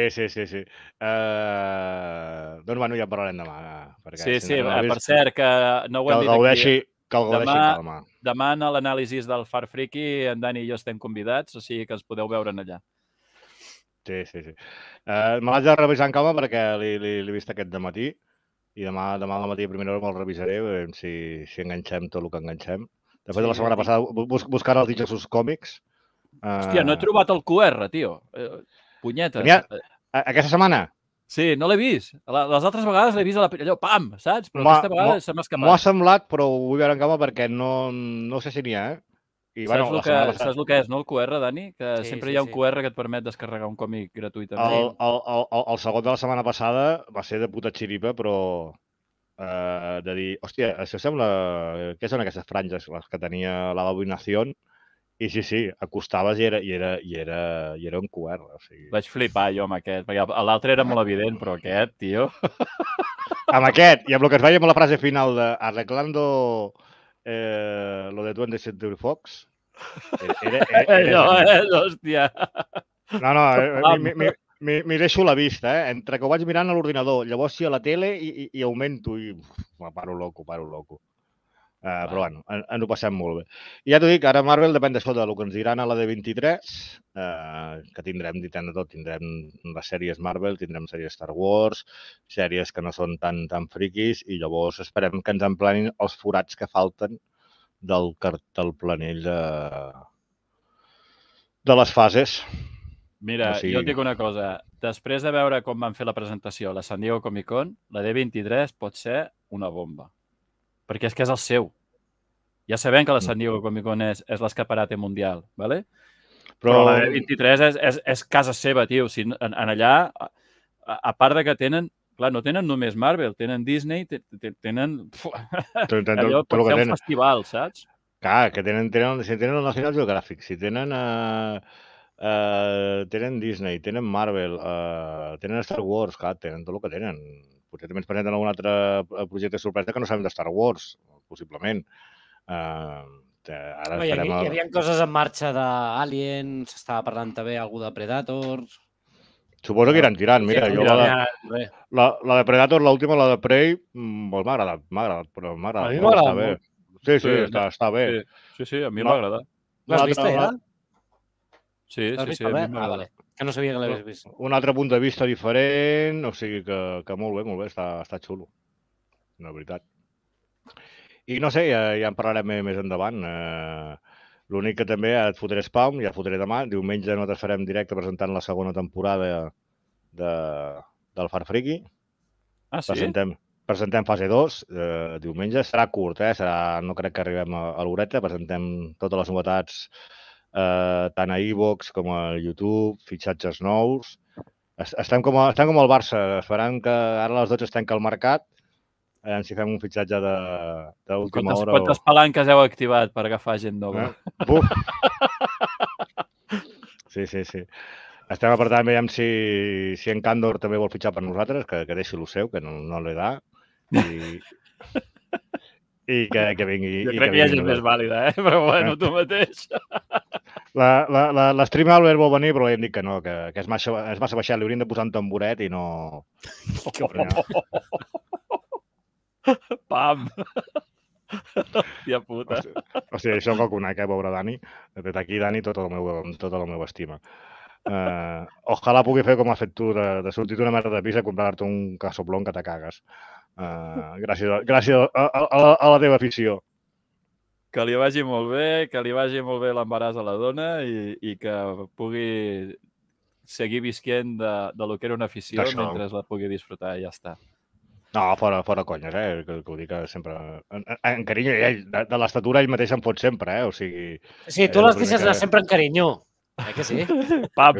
Doncs, bueno, ja parlarem demà. Sí, per cert, que no ho hem dit aquí. Que el gaudeixi calma. Demà en l'anàlisi del Far Friki, en Dani i jo estem convidats, o sigui que ens podeu veure allà. Sí. Me l'haig de revisar en calma perquè l'he vist aquest dematí i demà al matí a primera hora me'l revisaré, veurem si enganxem tot el que enganxem. Després de la setmana passada, buscant els Dijous còmics. Hòstia, no he trobat el QR, tio. Punyetes. Aquesta setmana? Sí, no l'he vist. Les altres vegades l'he vist allò, pam, saps? Però aquesta vegada se m'ha escapat. M'ho ha semblat, però ho vull veure en calma perquè no sé si n'hi ha, I, saps el que és, no, el QR, Dani? Que sempre hi ha un QR que et permet descarregar un còmic gratuïtament. El segon de la setmana passada va ser de puta xiripa, però de dir, hòstia, això sembla... Què són aquestes franges, les que tenia la Abominación? I sí, acostaves i era un QR. O sigui... Vaig flipar jo amb aquest, perquè l'altre era molt evident, però aquest, tio... Amb aquest, i amb el que es veia amb la frase final de arreglando lo de 20th Century Fox, hòstia... No, m'hi deixo la vista, entre que ho vaig mirant a l'ordinador, llavors sí a la tele i augmento i paro loco. Però bueno, ens ho passem molt bé. I ja t'ho dic, ara Marvel depèn d'això del que ens diran a la D23, que tindrem, dit de tot, tindrem les sèries Marvel, tindrem sèries Star Wars, sèries que no són tan friquis, i llavors esperem que ens emplenin els forats que falten del planell de les fases. Mira, jo et dic una cosa. Després de veure com van fer la presentació a la San Diego Comic Con, la D23 pot ser una bomba. Perquè és que és el seu. Ja sabem que la San Diego Comic Con és l'escaparate mundial, ¿vale? Però la D23 és casa seva, tio. O sigui, en allà, a part de que tenen... Clar, no tenen només Marvel, tenen Disney, tenen... Allò pot ser un festival, saps? Clar, que tenen el National Geographic, si tenen... tenen Disney, tenen Marvel, tenen Star Wars, clar, tenen tot el que tenen. Potser també ens presenten algun altre projecte sorpresa que no sabem de Star Wars, possiblement. Hi havia coses en marxa d'Alien, s'estava parlant també algú de Predator... Suposo que iran tirant, mira, jo la de Predator, l'última, la de Prey, m'ha agradat, però m'ha agradat. A mi m'ha agradat molt. Sí, està bé. Sí, a mi m'ha agradat. L'has vist ja? Sí, a mi m'agrada. Que no sabia que l'havies vist. Un altre punt de vista diferent, o sigui que molt bé, està xulo, la veritat. I no sé, ja en parlarem més endavant. L'únic que també et fotré spam, ja fotré demà. Diumenge nosaltres farem directe presentant la segona temporada del Far Friki. Ah, sí? Presentem fase 2, diumenge. Serà curt, no crec que arribem a l'horeta. Presentem totes les novetats tant a iVoox com a YouTube, fitxatges nous. Estem com el Barça, esperant que ara a les 12 es tanca el mercat. Si fem un fitxatge d'última hora... Quantes palanques heu activat per agafar gent nova? Buf! Sí. Estem apretant, veiem si en Candor també vol fitxar per nosaltres, que deixi el seu, que no l'he da. I que vingui... Jo crec que hi ha gent més vàlida, però bueno, tu mateix. L'Stream Albert vol venir, però li hem dit que no, que és massa baixat, li hauríem de posar un tamboret i no... Pam! Hòstia puta. Hòstia, això que ho conec, pobre Dani. Des d'aquí, Dani, tota la meva estima. Ojalà pugui fer com has fet tu, de sortir una merda de pis i comprar-te un casoplón que te cagues. Gràcies a la teva afició. Que li vagi molt bé l'embaràs a la dona i que pugui seguir visquent de lo que era una afició mentre la pugui disfrutar i ja està. No, fora conyes, que ho dic sempre... En carinyo, de l'estatura ell mateix en fot sempre, o sigui... Sí, tu les deixes anar sempre en carinyo. Que sí? Pam!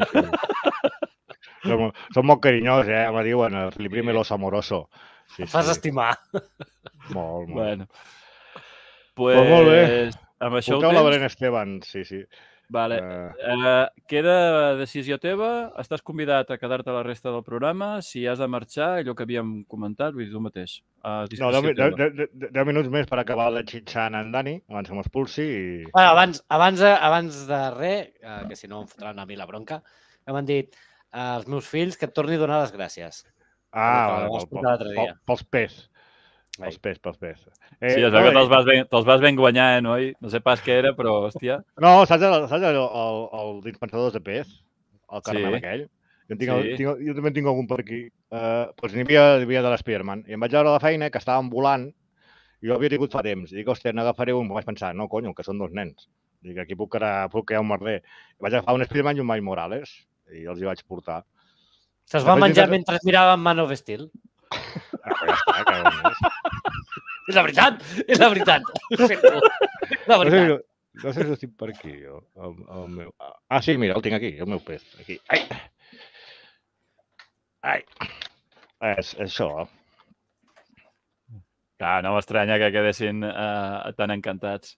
Som molt carinyós, me diuen, el primer amoroso. Em fas estimar. Molt. Bueno. Pues molt bé. Amb això porteu la Belén Esteban, sí. Vale. Queda decisió teva. Estàs convidat a quedar-te a la resta del programa. Si has de marxar, allò que havíem comentat, vull dir tu mateix. No, 10 minuts més per acabar de xitxant en Dani, abans que m'expulsi. Abans de res, que si no em fotran a mi la bronca, m'han dit als meus fills que et torni a donar les gràcies. Pels pes. Pels pes. Sí, és que te'ls vas ben guanyar, noi? No sé pas què era, però, hòstia... No, saps els dispensadors de pes? El caramel aquell? Jo també en tinc algun per aquí. Doncs n'hi havia de l'Spiderman. I em vaig veure a la feina que estaven volant i jo havia tingut fa temps. I dic, hòstia, n'agafaré un. Vaig pensar, no, conyo, que són 2 nens. Dic, aquí puc quedar un merder. I vaig agafar un Spiderman i un Miles Morales i els hi vaig portar. Se'ls va menjar mentre miràvem Man of Steel. Ja està, És la veritat, és la veritat. La veritat. No sé si estic per aquí, jo. El meu... Ah, sí, mira, el tinc aquí, el meu pes. Aquí. Ai! Ai! És això. Clar, no m'estranya que quedessin tan encantats.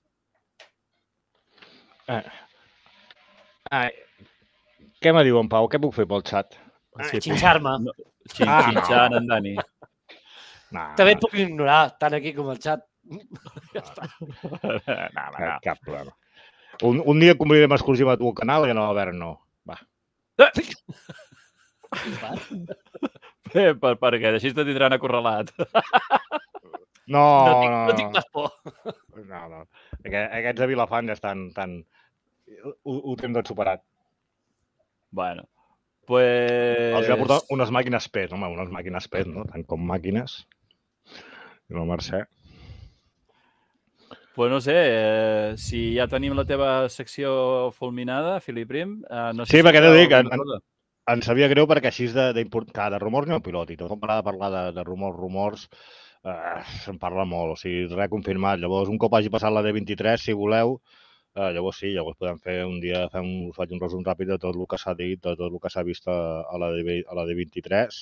Ai. Què me diu en Pau? Què puc fer pel xat? Sí, xinxar-me. Xinxant en Dani. També et puc ignorar, tant aquí com al xat. Ja està. No. Cap problema. Un dia convidarem exclusiva a tu al canal i a l'Albert no. Va. Perquè així te tindran acorralat. No tinc pas por. No. Aquests de Vilafant ja estan tan... Ho tenen tot superat. Bueno, pues... Els va portar unes màquines PES, home, unes màquines PES, no? Tant com màquines. I la Mercè. Pues no sé, si ja tenim la teva secció fulminada, Filip Prim, no sé sí, si perquè t'ho dic, em sabia greu perquè així de rumors n'hi ha un pilot i tot de parlar de rumors, se'n parla molt, o sigui, res confirmat. Llavors, un cop hagi passat la D23, si voleu, llavors sí, llavors podem fer un dia, faig un resum ràpid de tot el que s'ha dit, de tot el que s'ha vist a la D23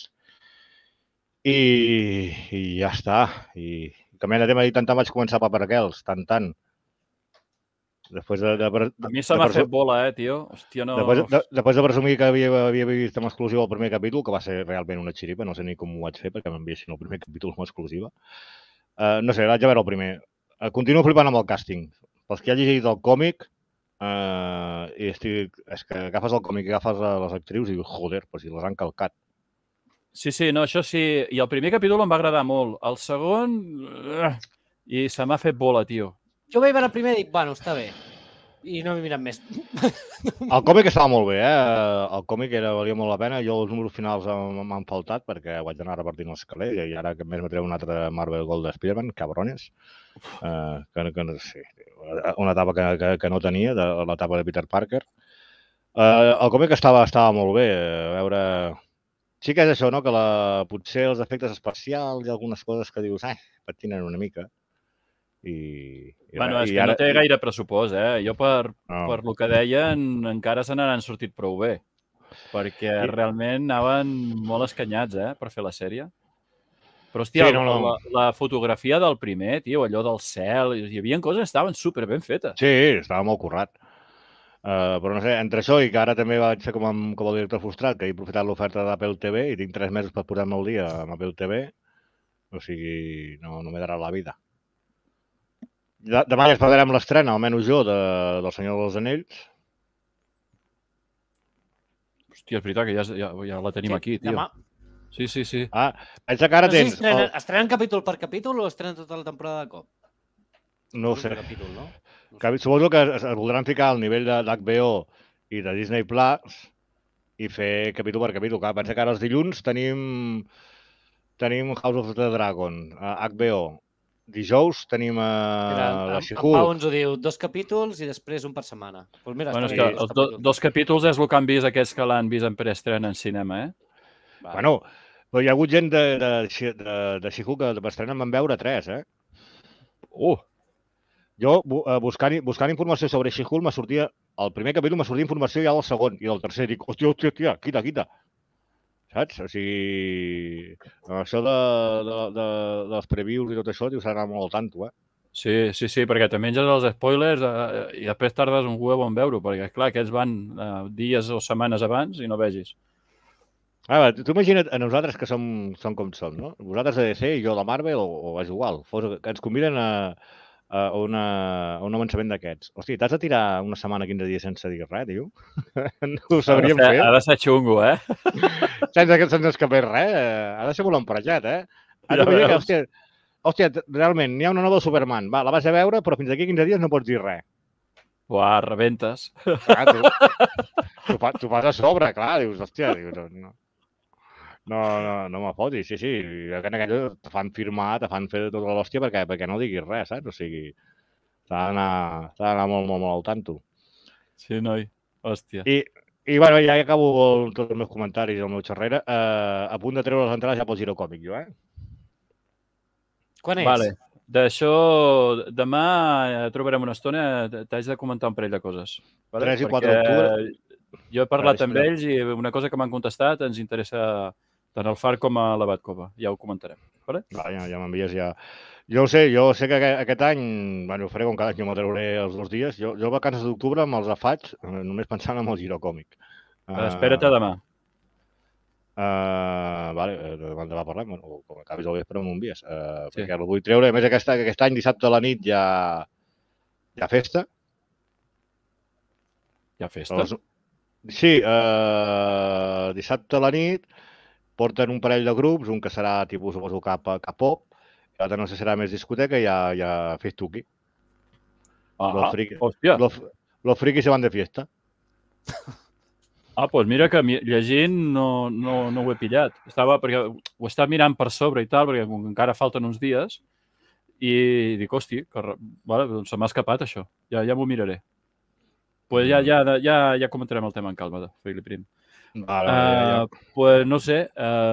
i ja està. I canviant de tema, tant vaig començar per aquells, tant. Després a mi se m'ha fet bola, tio. Hòstia, no... Després de presumir que havia vist en exclusiva el primer capítol, que va ser realment una xiripa, no sé ni com ho vaig fer perquè m'enviessin el primer capítol en exclusiva. No sé, vaig a veure el primer. Continuo flipant amb el càsting. Pels que ha llegit el còmic, és que agafes el còmic i agafes les actrius i dius, joder, però si les han calcat. Sí, no, això sí. I el primer capítol em va agradar molt. El segon... I se m'ha fet bola, tio. Jo vaig veure el primer i dic, bueno, està bé. I no m'he mirat més. El còmic estava molt bé, El còmic valia molt la pena. Jo els números finals m'han faltat perquè vaig anar repartint l'escaler i ara que més m'atreu un altre Marvel Gold de Spider-Man, cabrones. Sí, una etapa que no tenia, l'etapa de Peter Parker. El còmic estava molt bé. A veure... Sí que és això, no? Que potser els efectes especials i algunes coses que dius, patinen una mica. Bueno, és que no té gaire pressupost, Jo per lo que deien encara se n'han sortit prou bé. Perquè realment anaven molt escanyats, per fer la sèrie. Però, hòstia, la fotografia del primer, tio, allò del cel, hi havia coses que estaven super ben fetes. Sí, estava molt currat. Però no sé, entre això i que ara també vaig ser com el director frustrat, que he aprofitat l'oferta d'Apple TV i tinc 3 mesos per posar-me al dia amb Apple TV, o sigui, no m'he d'anar a la vida. Demà ja esperarem l'estrena, almenys jo, del Senyor dels Anells. Hòstia, és veritat que ja la tenim aquí, tio. Demà. Sí. Pensa que ara tens... Estrenen capítol per capítol o estrenen tota la temporada de cop? No ho sé. Capítol, no? Suposo que es voldran ficar al nivell d'HBO i de Disney Plus i fer capítol per capítol. Pensa que ara els dilluns tenim House of the Dragon, HBO. Dijous tenim la She-Hulk. El Pau ens ho diu, 2 capítols i després un per setmana. Pues mira, bueno, és que els 2 capítols és el que han vist aquests que l'han vist en preestrena en cinema, Bueno, però hi ha hagut gent de She-Hulk que preestrena en van veure 3, Jo, buscant informació sobre She-Hulk, sortia el primer capítol, m'ha sortit informació ja del segon i del tercer. Dic, hòstia, quita. Saps? O sigui, això dels previews i tot això, s'ha d'anar molt al tanto, Sí, perquè te menges els spoilers i després tardes un huevo en veure-ho, perquè, clar, aquests van dies o setmanes abans i no vegis. Tu imagina't a nosaltres que som com som, no? Vosaltres de DC i jo de Marvel, o és igual, que ens conviden a un avançament d'aquests. Hòstia, t'has de tirar una setmana, 15 dies sense dir res, tio? No ho sabríem fer. Ha de ser xungo, Sense que se'ns escapés res. Ha de ser molt emparejat, Hòstia, realment, n'hi ha una nova Superman. Va, la vas a veure, però fins aquí 15 dies no pots dir res. Uah, rebentes. Clar, tu vas a sobre, clar, dius, hòstia, no me fotis, sí, en aquello te fan firmar, te fan fer tota l'hòstia perquè no diguis res, saps? O sigui, s'ha d'anar molt al tanto. Sí, noi, hòstia. I bueno, ja acabo tots els meus comentaris i el meu xerrera. A punt de treure les entrades ja pel Girocòmic, jo, Quan és? Vale. D'això, demà trobarem una estona, t'haig de comentar un parell de coses. Vale? 3 i 4 d'octubre. Jo he parlat amb ells i una cosa que m'han contestat ens interessa tant el Far com a la Batcova. Ja ho comentarem. Vale? Ja m'envies ja. Jo sé que aquest any, bueno, ho faré com cada any, jo me'l trauré els 2 dies. Jo vacances d'octubre me'ls faig només pensant en el Girocòmic. Espera't a demà. Vale, demà parlem, bueno, com acabis el vespre m'envies, perquè el vull treure. A més, aquest any, dissabte a la nit, hi ha festa. Hi ha festa? Sí, dissabte a la nit porten un parell de grups, un que serà tipus, suposo, K-pop, i l'altre no sé, serà més discoteca, i hi ha festuki. Hòstia. Los frikis se van de fiesta. Doncs mira que llegint no ho he pillat. Perquè ho estava mirant per sobre i tal, perquè encara falten uns dies, i dic, hosti, doncs se m'ha escapat això. Ja m'ho miraré. Pues ja comentarem el tema en calma, Fili Prim. Pues no sé,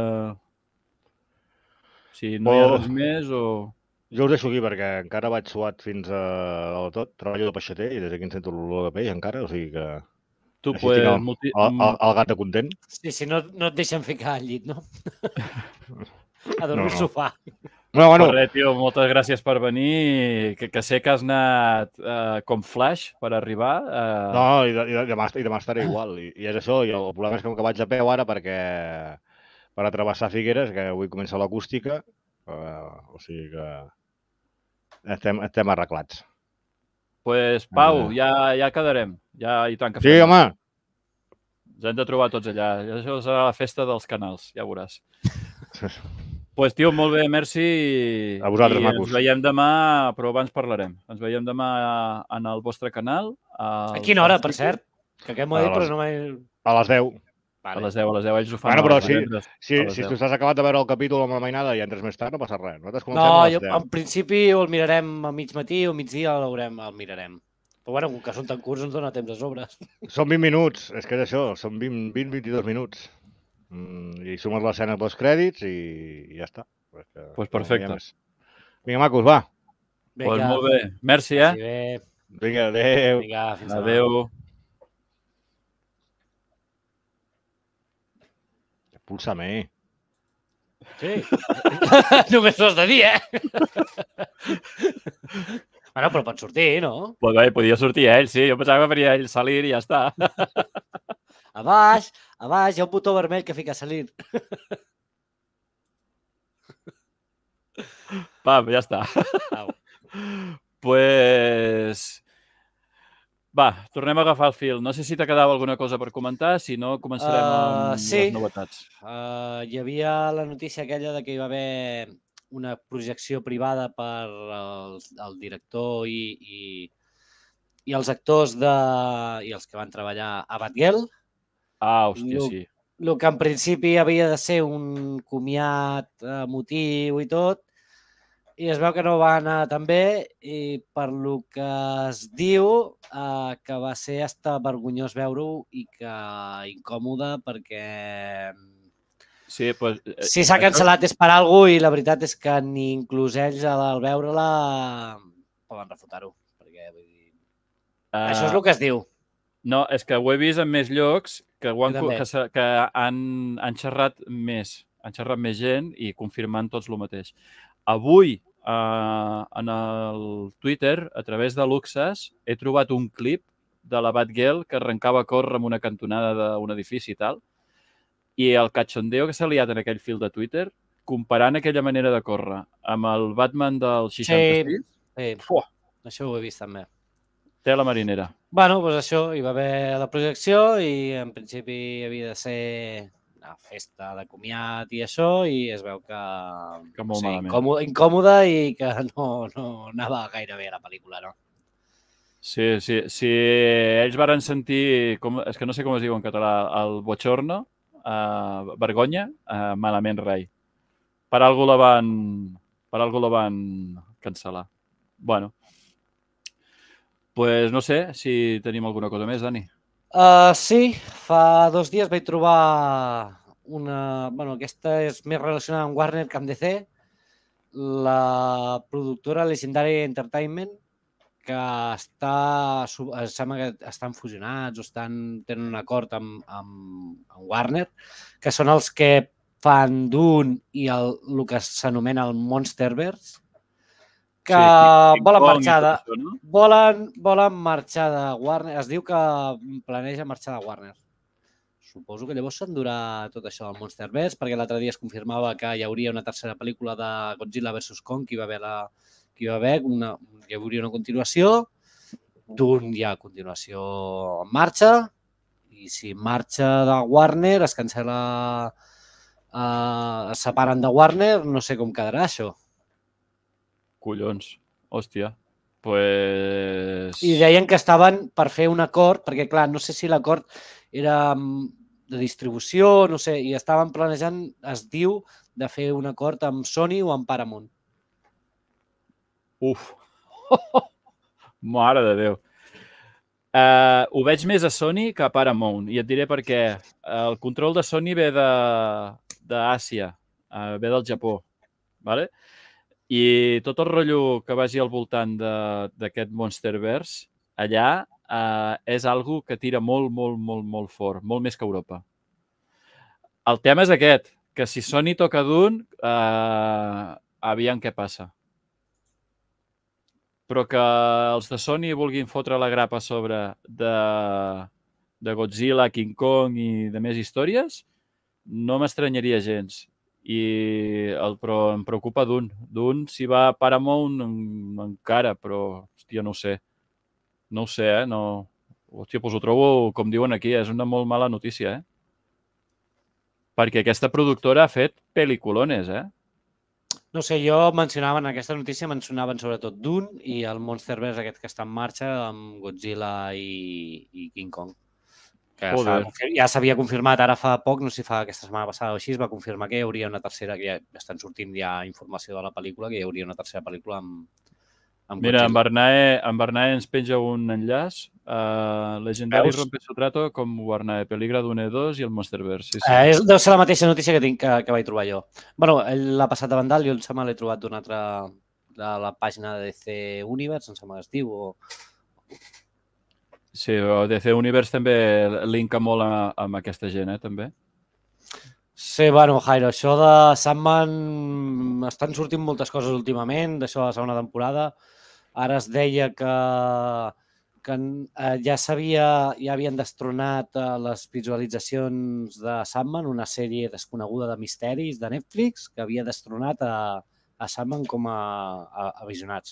si no hi ha res més o... Jo us deixo aquí perquè encara vaig suat fins a tot. Treballo de peixater i des d'aquí em sento l'olor de peix encara, o sigui que... Tu, el gat de content. Sí, no et deixen ficar al llit, no? A dormir al sofà. Bueno. Res, tio, moltes gràcies per venir, que sé que has anat com flash per arribar. No, i demà estaré igual. I és això, i el problema és que vaig a peu ara per atravessar Figueres, que avui comença l'acústica, o sigui que estem arreglats. Pues, Pau, ja quedarem. I tant que fem. Sí, home! Ens hem de trobar tots allà. Això serà la festa dels canals, ja veuràs. Pues, tio, molt bé, merci. A vosaltres, macos. Ens veiem demà, però abans parlarem. Ens veiem demà en el vostre canal. A quina hora, per cert? Que aquest m'ho ha dit, però no m'ha... A les 10. A les 10, ells ho fan. Bueno, però si tu estàs acabat de veure el capítol amb la mainada i entres més tard, no passa res. No, en principi o el mirarem a mig matí o migdia el mirarem. Però bueno, com que són tan curts, ens dona temps de sobres. Són 20 minuts, és que és això, són 20-22 minuts. I sumes l'escena pels crèdits i ja està. Doncs perfecte. Vinga, macos, va. Doncs molt bé. Merci, Vinga, adéu. Vinga, fins demà. Adéu. Pulsa-me. Sí. Només ho has de dir, Bueno, però pot sortir, no? Pues bé, podia sortir ell, sí. Jo pensava que faria ell salir i ja està. A baix hi ha un botó vermell que fica salir. Pam, ja està. Pues... Va, tornem a agafar el fil. No sé si t'ha quedat alguna cosa per comentar, si no començarem amb les novetats. Hi havia la notícia aquella de que hi va haver una projecció privada per el director i els actors i els que van treballar a Batgirl. Hòstia, sí. El que en principi havia de ser un comiat emotiu i tot, i es veu que no va anar tan bé i per lo que es diu que va ser hasta vergonyós veure-ho i que incòmode perquè si s'ha cancel·lat és per alguna cosa i la veritat és que ni inclús ells al veure-la poden refutar-ho. Això és el que es diu. No, és que ho he vist en més llocs que han xerrat més. Han xerrat més gent i confirmant tots el mateix. Avui, en el Twitter, a través de Luxas, he trobat un clip de la Batgirl que arrencava a córrer en una cantonada d'un edifici i tal, i el cachondeo que s'ha liat en aquell fil de Twitter, comparant aquella manera de córrer amb el Batman del 66... Sí, això ho he vist també. Té la marinera. Bueno, doncs això, hi va haver la projecció i en principi havia de ser una festa de comiat i això, i es veu que molt malament. Incòmode i que no anava gaire bé la pel·lícula, no? Sí, ells varen sentir, és que no sé com es diu en català, el bochorno, vergonya, malament rai. Per algú la van cancel·lar. Bueno, pues no sé si tenim alguna cosa més, Dani. Sí, fa 2 dies vaig trobar una... Bueno, aquesta és més relacionada amb Warner que amb DC, la productora Legendary Entertainment, que sembla que estan fusionats o tenen un acord amb Warner, que són els que fan Dune i el que s'anomena el Monsterverse, que volen marxar de... Volen marxar de Warner. Es diu que planeja marxar de Warner. Suposo que llavors s'endurà tot això del Monsterverse, perquè l'altre dia es confirmava que hi hauria una tercera pel·lícula de Godzilla vs. Kong, que hi hauria una continuació. Dune hi ha continuació en marxa, i si marxa de Warner, es cancel·la, es separen de Warner, no sé com quedarà això. Collons, hòstia. Pues... I deien que estaven per fer un acord, perquè clar, no sé si l'acord era de distribució, no sé, i estaven planejant, es diu, de fer un acord amb Sony o amb Paramount. Uf! Mare de Déu. Ho veig més a Sony que a Paramount, i et diré per què. El control de Sony ve d'Àsia, ve del Japó, ¿vale? I tot el rotllo que vagi al voltant d'aquest Monsterverse, allà és algo que tira molt fort, molt més que Europa. El tema és aquest, que si Sony toca Dune, aviam què passa. Però que els de Sony vulguin fotre la grapa a sobre de Godzilla, King Kong i de més històries, no m'estranyaria gens. Però em preocupa Dune. Dune, si va a Paramount, encara, però, hòstia, no ho sé. No ho sé, No... Hòstia, doncs ho trobo, com diuen aquí, és una molt mala notícia, Perquè aquesta productora ha fet pel·liculones, No sé, en aquesta notícia mencionaven sobretot Dune i el Monsterverse aquest que està en marxa amb Godzilla i King Kong. Que ja s'havia confirmat ara fa poc, no sé si fa aquesta setmana passada o així, es va confirmar que hi hauria una tercera, que ja estan sortint ja informació de la pel·lícula, que hi hauria una tercera pel·lícula amb Mira, en Bernae ens penja un enllaç. Legendary rompe su trato com Warner, Peligra Dune 2 i el Monsterverse. Sí. Deu ser la mateixa notícia que vaig trobar jo. Bueno, ell l'ha passat a Vandal, jo em sembla l'he trobat d'una altra, de la pàgina de DC Universe, em sembla que es diu, Sí, DC Universe també linka molt amb aquesta gent, també. Sí, bueno, Jairo, això de Sandman estan sortint moltes coses últimament, d'això de la segona temporada. Ara es deia que ja havien destronat les visualitzacions de Sandman, una sèrie desconeguda de misteris de Netflix, que havia destronat a Sandman com a visionats.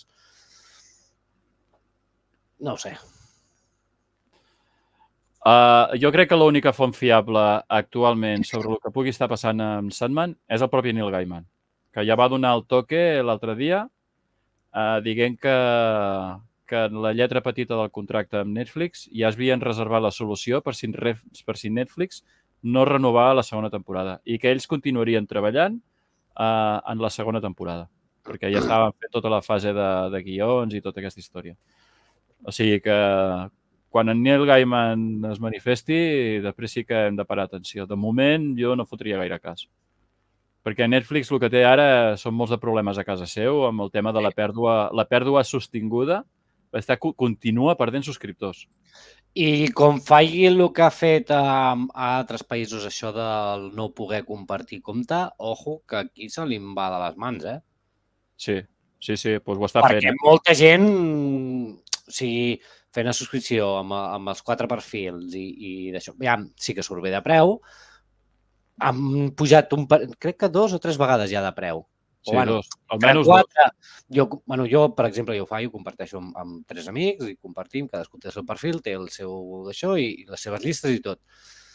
No ho sé. Jo crec que l'única font fiable actualment sobre el que pugui estar passant amb Sandman és el propi Neil Gaiman, que ja va donar el toque l'altre dia dient que en la lletra petita del contracte amb Netflix ja es havien reservat la solució per si Netflix no renovar la segona temporada i que ells continuarien treballant en la segona temporada, perquè ja estaven fent tota la fase de guions i tota aquesta història. O sigui que quan en Neil Gaiman es manifesti, després sí que hem de parar atenció. De moment, jo no fotria gaire cas. Perquè Netflix el que té ara són molts de problemes a casa seu amb el tema de la pèrdua sostinguda. Continua perdent subscriptors. I com faci el que ha fet a altres països, això del no poder compartir compte, ojo, que aquí se li va de les mans, Sí, doncs ho està fent. Perquè molta gent, o sigui, fent una subscripció amb els 4 perfils i d'això, ja sí que surt bé de preu, han pujat, crec que 2 o 3 vegades ja de preu. Sí, bueno, 2, almenys 2. Jo, per exemple, ho comparteixo amb 3 amics i compartim, cadascú té el seu perfil, té el seu d'això i les seves llistes i tot.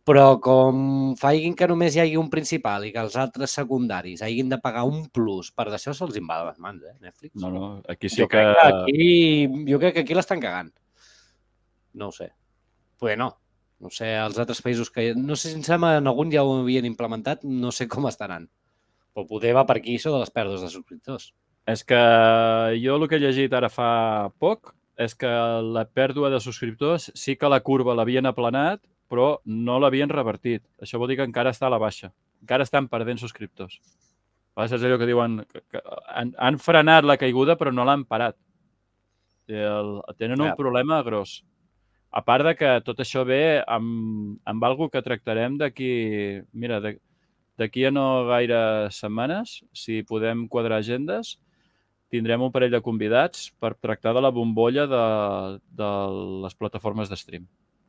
Però com facin que només hi hagi un principal i que els altres secundaris hagin de pagar un plus, per d'això se'ls en va de les mans, Netflix. No, aquí sí que... Jo crec que aquí l'estan cagant. No ho sé. Pues no. No sé, els altres països que... No sé si em sembla en algun ja ho havien implementat, no sé com estaran. Però poder va per aquí això de les pèrdues de subscriptors. És que jo el que he llegit ara fa poc és que la pèrdua de subscriptors sí que la curva l'havien aplanat, però no l'havien revertit. Això vol dir que encara està a la baixa. Encara estan perdent subscriptors. És allò que diuen que han frenat la caiguda però no l'han parat. Tenen un problema gros. A part de que tot això ve amb algo que tractarem d'aquí... Mira, d'aquí a no gaire setmanes, si podem quadrar agendes, tindrem un parell de convidats per tractar de la bombolla de les plataformes de stream.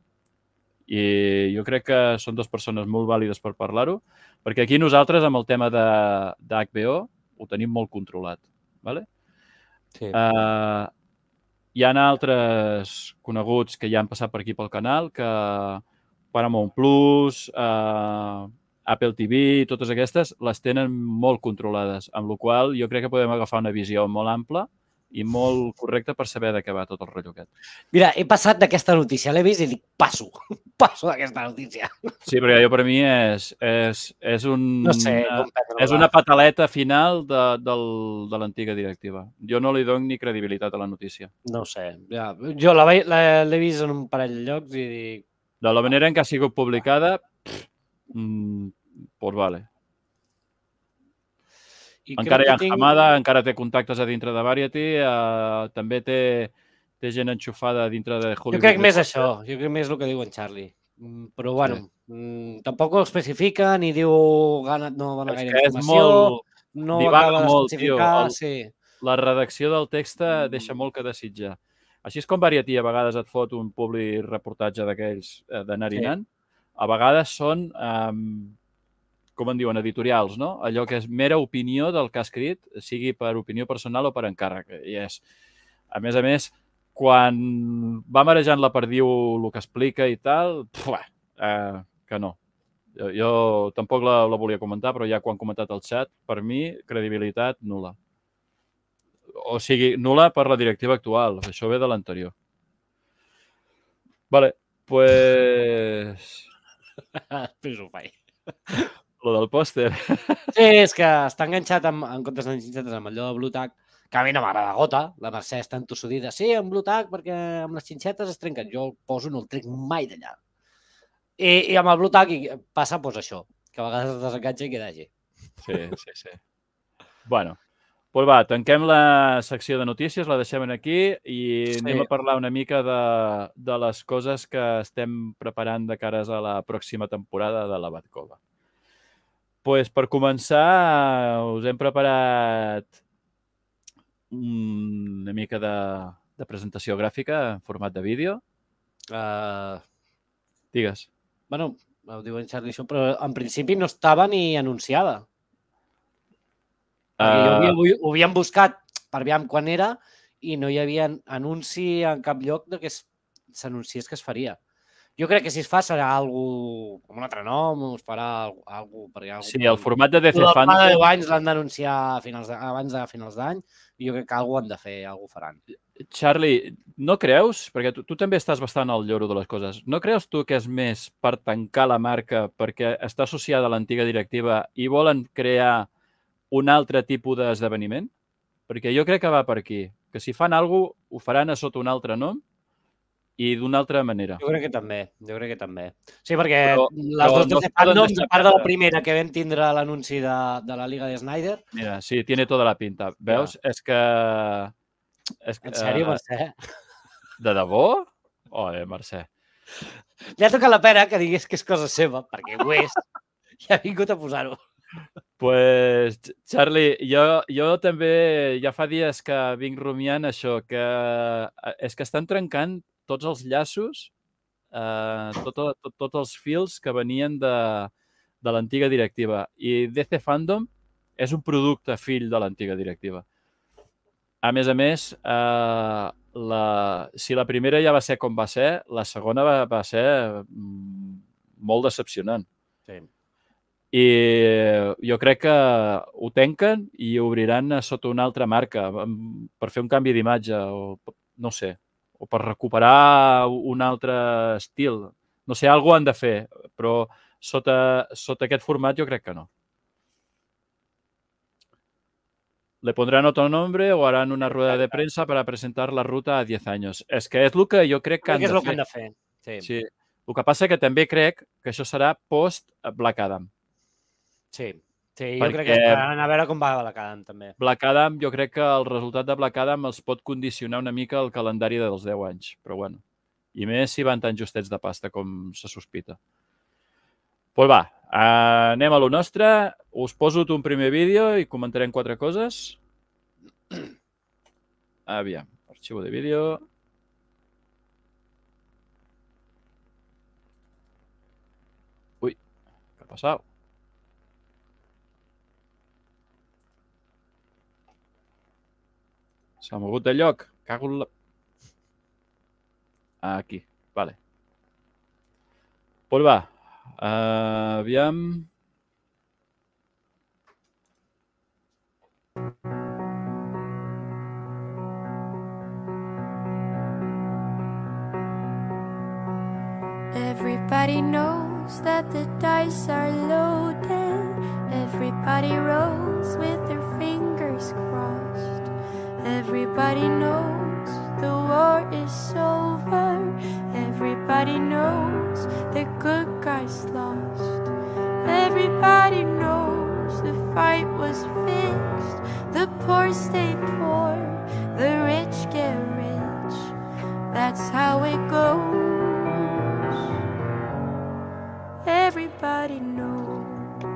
I jo crec que són dues persones molt vàlides per parlar-ho, perquè aquí nosaltres, amb el tema d'HBO, ho tenim molt controlat. ¿Vale? Sí. Hi ha altres coneguts que ja han passat per aquí pel canal, que Paramount Plus, Apple TV, totes aquestes, les tenen molt controlades, amb la qual cosa jo crec que podem agafar una visió molt ampla i molt correcta per saber de què va tot el rotllo aquest. Mira, he passat d'aquesta notícia, l'he vist i dic, passo d'aquesta notícia. Sí, perquè jo per mi és una pataleta final de l'antiga directiva. Jo no li dono ni credibilitat a la notícia. No ho sé. Ja, jo l'he vist en un parell de llocs i dic... De la manera en què ha sigut publicada, pues vale. Encara hi ha Hamada, encara té contactes a dintre de Variety, també té gent enxufada dintre de Hollywood. Jo crec més això, jo crec més el que diu en Charlie. Però bueno, tampoc ho especifica ni diu no dona gaire informació, no acaba d'especificar. La redacció del text deixa molt que desitjar. Així és com Variety a vegades et fot un publi reportatge d'aquells d'anar i anant. A vegades són, com en diuen, editorials, no? Allò que és mera opinió del que ha escrit, sigui per opinió personal o per encàrrec. I és, a més, quan va marejant la perdiu el que explica i tal, que no. Jo tampoc la volia comentar, però ja quan he comentat el xat, per mi, credibilitat nul·la. O sigui, nul·la per la directiva actual. Això ve de l'anterior. Vale, pues... Després ho faig. Lo del pòster. Sí, és que està enganxat en comptes d'enganxat amb allò de Blue Tack, que a mi no m'agrada gota. La Mercè està entossudida. Sí, amb Blue Tack, perquè amb les xinxetes es trenquen. Jo el poso, no el trec mai d'allà. I amb el Blue Tack passa això, que a vegades es desenganxa i queda així. Sí. Bueno, doncs va, tanquem la secció de notícies, la deixem aquí i anem a parlar una mica de les coses que estem preparant de cares a la pròxima temporada de la Batcova. Doncs per començar, us hem preparat una mica de presentació gràfica en format de vídeo. Digues. Bueno, ho diu en Charlie això, però en principi no estava ni anunciada. Perquè ho havíem buscat per veure quan era i no hi havia anunci en cap lloc que s'anunciés que es faria. Jo crec que si es fa serà algú com un altre nom, es farà algú... Sí, el format de DC Fandom... El de 10 anys l'han d'anunciar abans de finals d'any i jo crec que algú han de fer, algú faran. Charlie, no creus, perquè tu també estàs bastant al lloro de les coses, no creus tu que és més per tancar la marca perquè està associada a l'antiga directiva i volen crear un altre tipus d'esdeveniment? Perquè jo crec que va per aquí, que si fan alguna cosa ho faran a sota un altre nom i d'una altra manera. Jo crec que també. Sí, perquè les dues fandoms, a part de la primera que vam tindre l'anunci de la Liga de Snyder... Mira, sí, tiene tota la pinta. Veus? És que... En sèrio, Mercè? De debò? Mercè. Li ha tocat la pena que digués que és cosa seva, perquè ho és. I ha vingut a posar-ho. Pues, Charlie, jo també ja fa dies que vinc rumiant això, que és que estan trencant tots els llaços, tots els fils que venien de l'antiga directiva. I DC Fandom és un producte fill de l'antiga directiva. A més, si la primera ja va ser com va ser, la segona va ser molt decepcionant. Sí. I jo crec que ho tanquen i obriran sota una altra marca per fer un canvi d'imatge o no sé, o per recuperar un altre estil. No sé, alguna cosa han de fer, però sota aquest format jo crec que no. ¿Le pondrán otro nombre o harán una rueda de prensa para presentar la ruta a 10 años? És que és el que jo crec que han de fer. És el que han de fer, sí. Sí. El que passa que també crec que això serà post Black Adam. Sí, jo crec que esperaran a veure com va Black Adam, també. Black Adam, jo crec que el resultat de Black Adam els pot condicionar una mica el calendari dels 10 anys, però bueno. I més si van tan justets de pasta com se sospita. Doncs va, anem a lo nostre. Us poso un primer vídeo i comentarem 4 coses. Aviam, arxiu de vídeo. Ui, què ha passat? S'ha mogut de lloc. Cago en la... Aquí, vale. Doncs va, aviam... Everybody knows that the dice are loaded. Everybody rolls with their fingers crossed. Everybody knows the war is over. Everybody knows the good guys lost. Everybody knows the fight was fixed. The poor stay poor, the rich get rich. That's how it goes. Everybody knows.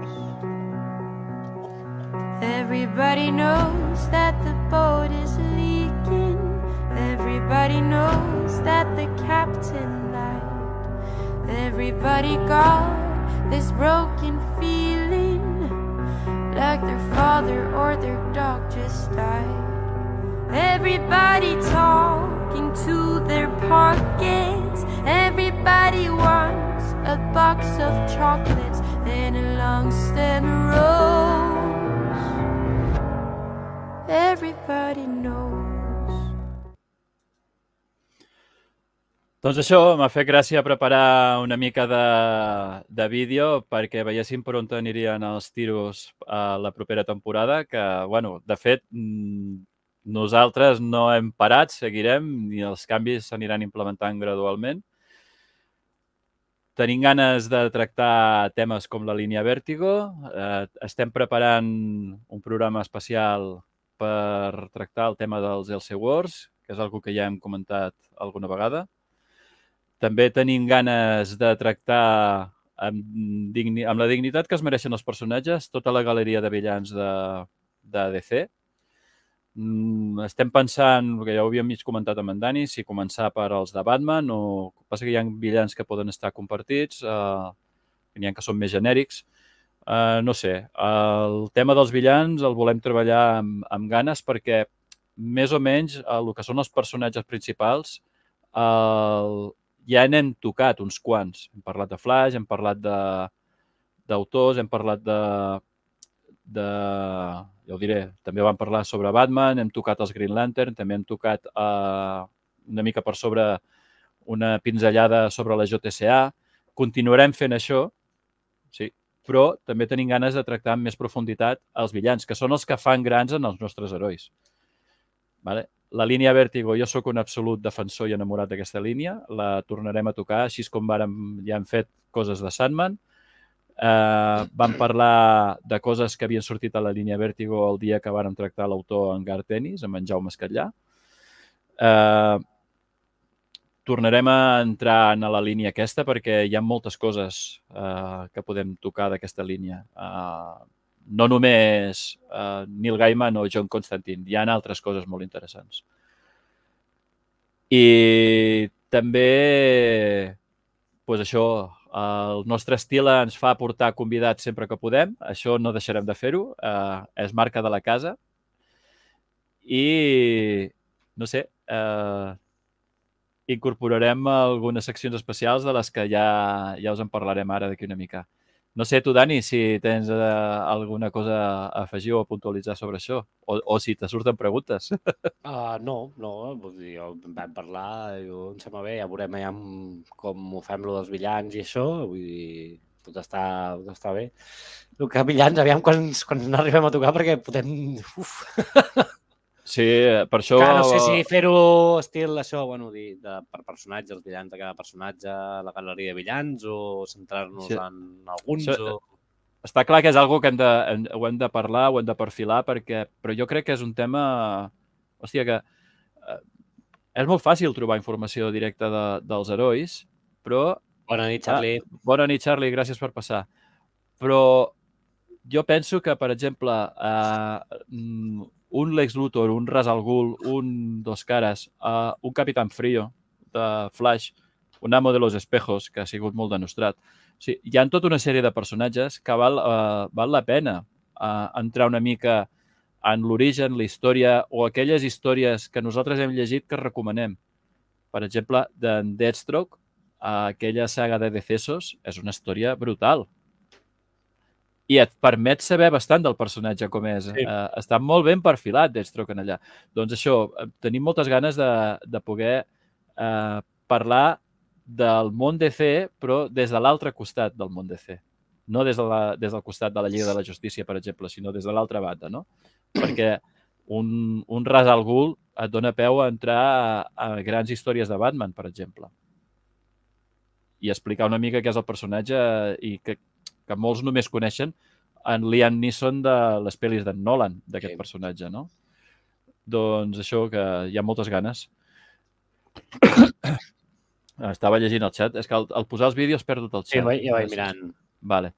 Everybody knows that the boat is leaking. Everybody knows that the captain lied. Everybody got this broken feeling, like their father or their dog just died. Everybody talking to their pockets. Everybody wants a box of chocolates and a long stem rose. Everybody knows. Doncs això m'ha fet gràcia preparar una mica de vídeo perquè veiéssim per on anirien els tiros a la propera temporada, que, bueno, de fet, nosaltres no hem parat, seguirem, i els canvis s'aniran implementant gradualment. Tenim ganes de tractar temes com la línia Vértigo. Estem preparant un programa especial per tractar el tema dels LC Wars, que és una que ja hem comentat alguna vegada. També tenim ganes de tractar amb la dignitat que es mereixen els personatges tota la galeria de villans de DC. Estem pensant, que ja ho havíem mig comentat amb en Dani, si començar per els de Batman o... Passa que hi ha villans que poden estar compartits, n'hi ha que són més genèrics. No sé, el tema dels villans el volem treballar amb ganes perquè més o menys el que són els personatges principals ja n'hem tocat uns quants. Hem parlat de Flash, hem parlat d'autors, hem parlat ja ho diré, també vam parlar sobre Batman, hem tocat els Green Lantern, també hem tocat una mica per sobre una pinzellada sobre la JSA. Continuarem fent això, sí, però també tenim ganes de tractar amb més profunditat els villans, que són els que fan grans en els nostres herois. La línia Vértigo, jo sóc un absolut defensor i enamorat d'aquesta línia, la tornarem a tocar, així com ja hem fet coses de Sandman. Vam parlar de coses que havien sortit a la línia Vértigo el dia que vàrem tractar l'autor en Garth Ennis, amb en Jaume Escatllà. Tornarem a entrar en la línia aquesta perquè hi ha moltes coses que podem tocar d'aquesta línia. No només Neil Gaiman o John Constantine, hi ha altres coses molt interessants. I també, doncs això, el nostre estil ens fa portar convidats sempre que podem, això no deixarem de fer-ho, és marca de la casa. I, no sé, incorporarem algunes seccions especials de les que ja us en parlarem ara d'aquí una mica. No sé, tu, Dani, si tens alguna cosa a afegir o a puntualitzar sobre això, o si te surten preguntes. No, vull dir, vam parlar, em sembla bé, ja veurem allà com ho fem dels villans i això, vull dir, pot estar bé. El que villans, aviam quan arribem a tocar, perquè podem... Sí, per això... Clar, no sé si fer-ho estil això, bueno, dir, per personatge, els villans de cada personatge, la galeria de villans, o centrar-nos en alguns, Està clar que és algo que ho hem de parlar, ho hem de perfilar, però jo crec que és un tema... Hòstia, que és molt fàcil trobar informació directa dels herois, però... Bona nit, Charlie. Bona nit, Charlie, gràcies per passar. Però jo penso que, per exemple, un Lex Luthor, un Ra's al Ghul, un Dos Caras, un Capitán Frío de Flash, un Amo de los Espejos, que ha sigut molt denostrat. O sigui, hi ha tota una sèrie de personatges que val la pena entrar una mica en l'origen, la història, o aquelles històries que nosaltres hem llegit que recomanem. Per exemple, d'en Deathstroke, aquella saga de Decesos, és una història brutal. I et permet saber bastant del personatge com és. Sí. Està molt ben perfilat Deathstroke en allà. Doncs això, tenim moltes ganes de poder parlar del món DC, però des de l'altre costat del món DC. No des del costat de la Lliga de la Justícia, per exemple, sinó des de l'altra banda, no? Perquè un Ra's al Ghul et dona peu a entrar a grans històries de Batman, per exemple. I explicar una mica què és el personatge i que molts només coneixen en Liam Neeson de les pel·lis d'en Nolan, d'aquest personatge, no? Doncs això, que hi ha moltes ganes. Estava llegint el xat. És que al posar els vídeos perdo el xat. Sí, ja vaig mirant. Vale.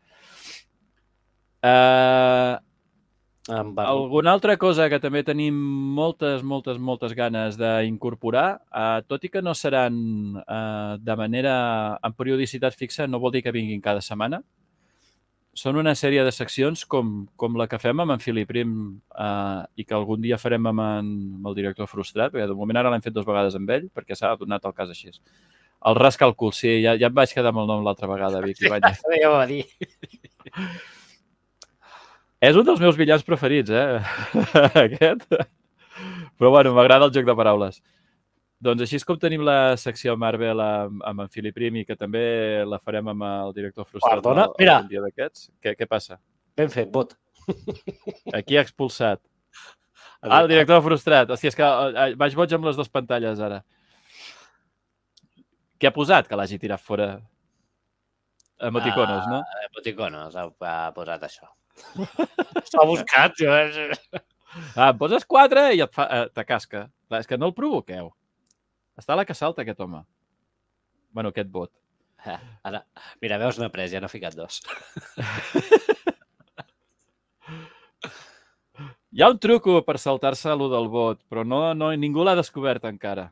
Alguna altra cosa que també tenim moltes ganes d'incorporar, tot i que no seran de manera en periodicitat fixa, no vol dir que vinguin cada setmana. Són una sèrie de seccions com la que fem amb en Philip Prim i que algun dia farem amb el director frustrat, perquè de moment ara l'hem fet 2 vegades amb ell, perquè s'ha donat el cas així. El Rascal Cul, sí, ja em vaig quedar amb el nom l'altra vegada, Vic. Sí, ja ho va dir. És un dels meus villans preferits, aquest. Però bueno, m'agrada el joc de paraules. Doncs així és com tenim la secció Marvel amb en Philip Prim i que també la farem amb el director frustrat. Perdona, mira. Un dia d'aquests. Què passa? Ben fet, vot. Aquí ha expulsat. El director frustrat. Hòstia, és que vaig boig amb les 2 pantalles ara. Què ha posat que l'hagi tirat fora? Emoticonos, no? Emoticonos, ha posat això. S'ha buscat, jo. Em poses 4 i te casca. És que no el provoqueu. Està a la que salta, aquest home. Bueno, aquest bot. Ara, mira, veus, n'ha pres, ja n'ha ficat 2. Hi ha un truco per saltar-se allò del bot, però ningú l'ha descobert encara.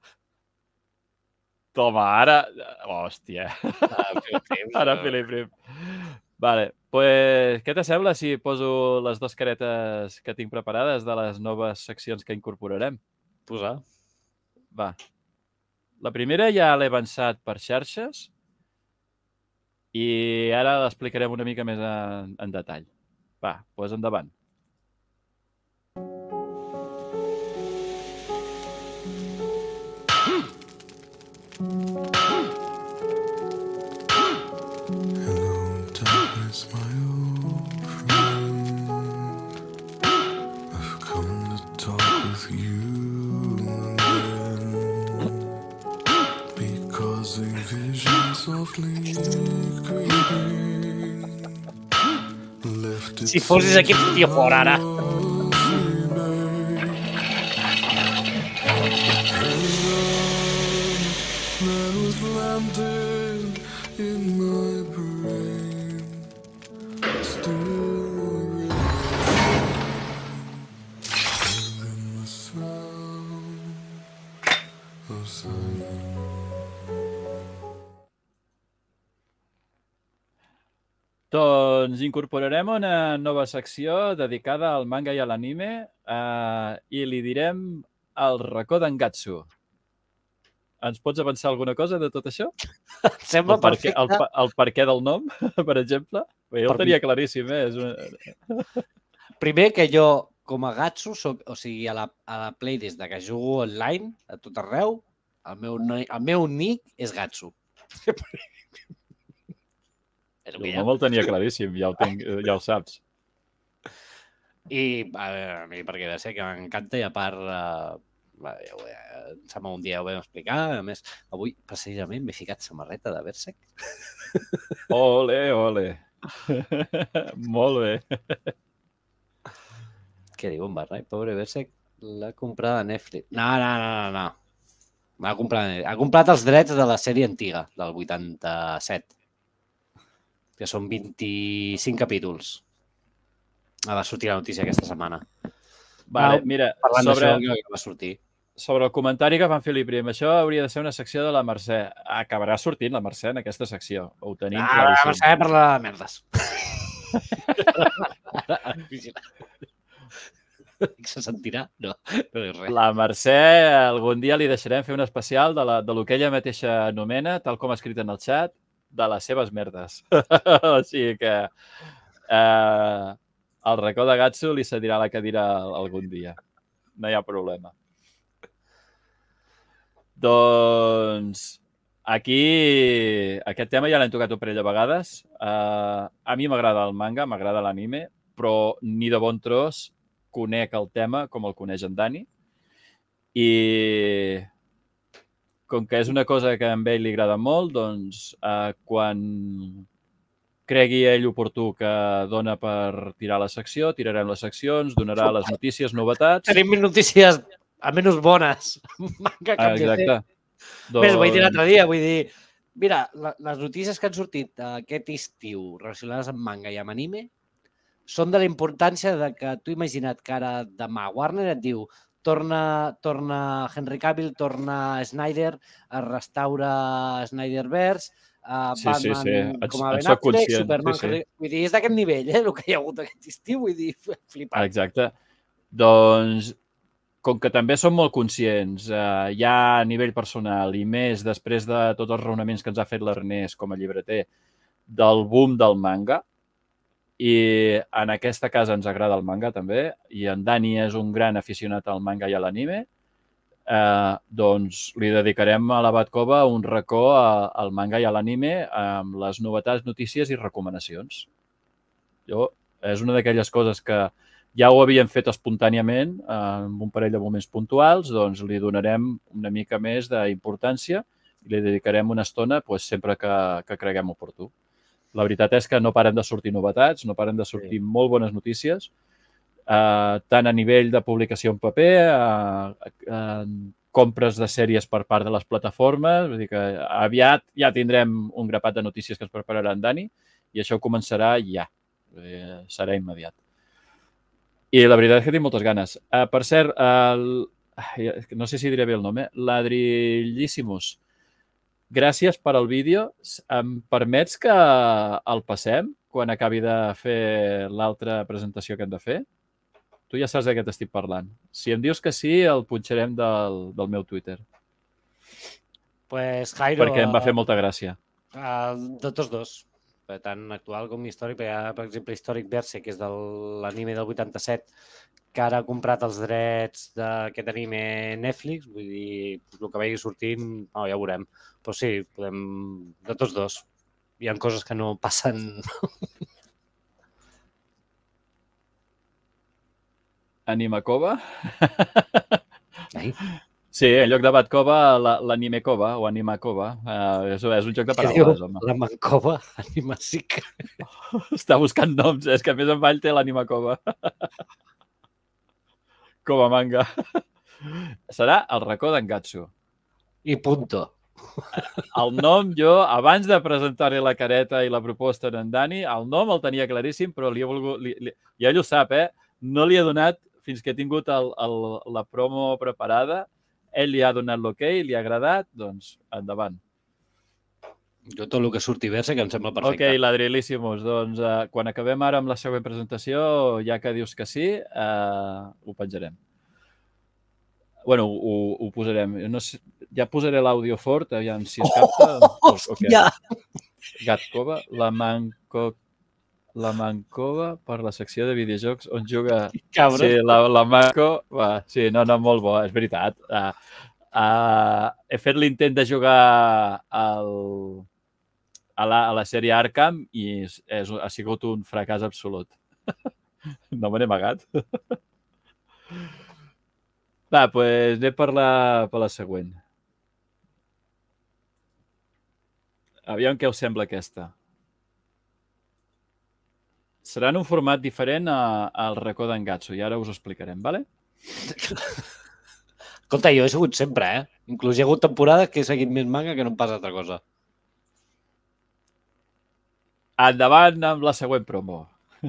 Toma, ara... Hòstia. Ara Philip Prim. Vale, pues, què t'assembla si poso les 2 caretes que tinc preparades de les noves seccions que incorporarem? Posa. Va. La primera ja l'he avançat per xarxes i ara l'explicarem una mica més en detall. Va, doncs endavant. Si fossis aquí, et fotia fora, ara. Doncs incorporarem una nova secció dedicada al manga i a l'anime i li direm el racó d'en Gatsu. ens pots avançar alguna cosa de tot això? Em sembla perfecte. El per què del nom, per exemple? Bé, jo el tenia claríssim, Primer que jo, com a Gatsu, o sigui, a la playlist de que jugo online, a tot arreu, el meu nick és Gatsu. El nom el tenia claríssim, ja ho saps. I a mi perquè de ser que m'encanta i a part sembla un dia ho vam explicar. A més, avui precisament m'he ficat samarreta de Berserk. Ole, ole. Molt bé. Què diu, Barnay? Pobre Berserk l'ha comprada a Netflix. No. Ha comprat els drets de la sèrie antiga, del 87, que són 25 capítols. Va sortir la notícia aquesta setmana. Vale, mira, sobre el comentari que van fer l'Iprim, això hauria de ser una secció de la Mercè. Acabarà sortint la Mercè en aquesta secció. Ho tenim claríssim. La Mercè parla de merdes. Se sentirà? No és res. La Mercè, algun dia li deixarem fer un especial de lo que ella mateixa anomena, tal com ha escrit en el xat, de les seves merdes. O sigui que el racó de Gatsu li cedirà la cadira algun dia. No hi ha problema. Doncs aquí aquest tema ja l'hem tocat un parell de vegades. A mi m'agrada el manga, m'agrada l'anime, però ni de bon tros conec el tema com el coneix en Dani. I com que és una cosa que a ell li agrada molt, doncs quan cregui ell oportú que dona per tirar la secció, tirarem les seccions, donarà les notícies, novetats. Tenim notícies almenys bones. Exacte. Més, ho vaig dir l'altre dia, vull dir, mira, les notícies que han sortit aquest estiu relacionades amb manga i amb anime són de la importància de que tu imagina't que ara demà Warner et diu torna Henry Cavill, torna Snyder, es restaura Snyderverse, Batman com a Ben Affleck, Superman... Vull dir, és d'aquest nivell, el que hi ha hagut aquest estiu, vull dir, flipant. Exacte. Doncs, com que també som molt conscients, ja a nivell personal i més després de tots els raonaments que ens ha fet l'Ernest com a llibreter del boom del manga, i en aquesta casa ens agrada el manga també, i en Dani és un gran aficionat al manga i a l'anime, doncs li dedicarem a la Batcova un racó al manga i a l'anime amb les novetats, notícies i recomanacions. És una d'aquelles coses que ja ho havíem fet espontàniament en un parell de moments puntuals, doncs li donarem una mica més d'importància i li dedicarem una estona sempre que creguem oportú. La veritat és que no paren de sortir novetats, no paren de sortir molt bones notícies, tant a nivell de publicació en paper, compres de sèries per part de les plataformes, vull dir que aviat ja tindrem un grapat de notícies que ens prepararà en Dani i això començarà ja, serà immediat. I la veritat és que tinc moltes ganes. Per cert, no sé si diré bé el nom, Ladrillissimus. Gràcies per al vídeo. Em permets que el passem quan acabi de fer l'altra presentació que hem de fer? Tu ja saps de què t'estic parlant. Si em dius que sí, el punxarem del meu Twitter. Pues, Jairo... Perquè em va fer molta gràcia. De tots dos. Tant actual com històric. Per exemple, històric Berserk, que és de l'anime del 87, que ara ha comprat els drets d'aquest anime Netflix. Vull dir, el que vagi sortint, ja ho veurem. Però sí, podem... De tots dos. Hi ha coses que no passen... Animacova? Ai. Sí, en lloc de Batcova, l'Animecova o Animacova. És un joc de paraules, home. La Mancova, Animasic. Està buscant noms, és que a més en Vall té l'Animacova. Com a manga. Serà el racó d'en Gatsu. I punto. El nom, jo, abans de presentar-li la careta i la proposta en Dani, el nom el tenia claríssim, però li he volgut... I ell ho sap, no li he donat, fins que he tingut la promo preparada, ell li ha donat l'ok, li ha agradat, doncs endavant. Jo tot el que surti Berserk que em sembla perfecte. Ok, Ladrillissimus, doncs quan acabem ara amb la següent presentació, ja que dius que sí, ho penjarem. Bueno, ho posarem. No sé, ja posaré l'àudio fort, aviam si es capta. Hòstia! Gatkova, la Mancova per la secció de videojocs on juga... Cabron. Sí, la Manco... Sí, no, molt bo, és veritat. He fet l'intent de jugar a la sèrie Arkham i ha sigut un fracàs absolut. No me n'he amagat. Va, doncs anem per la següent. Aviam què us sembla aquesta. Serà en un format diferent al racó d'en Gatsu i ara us ho explicarem, vale? Escolta, jo he sigut sempre, Inclús hi ha hagut temporades que he seguit més manga que no em passa altra cosa. Endavant amb la següent promo.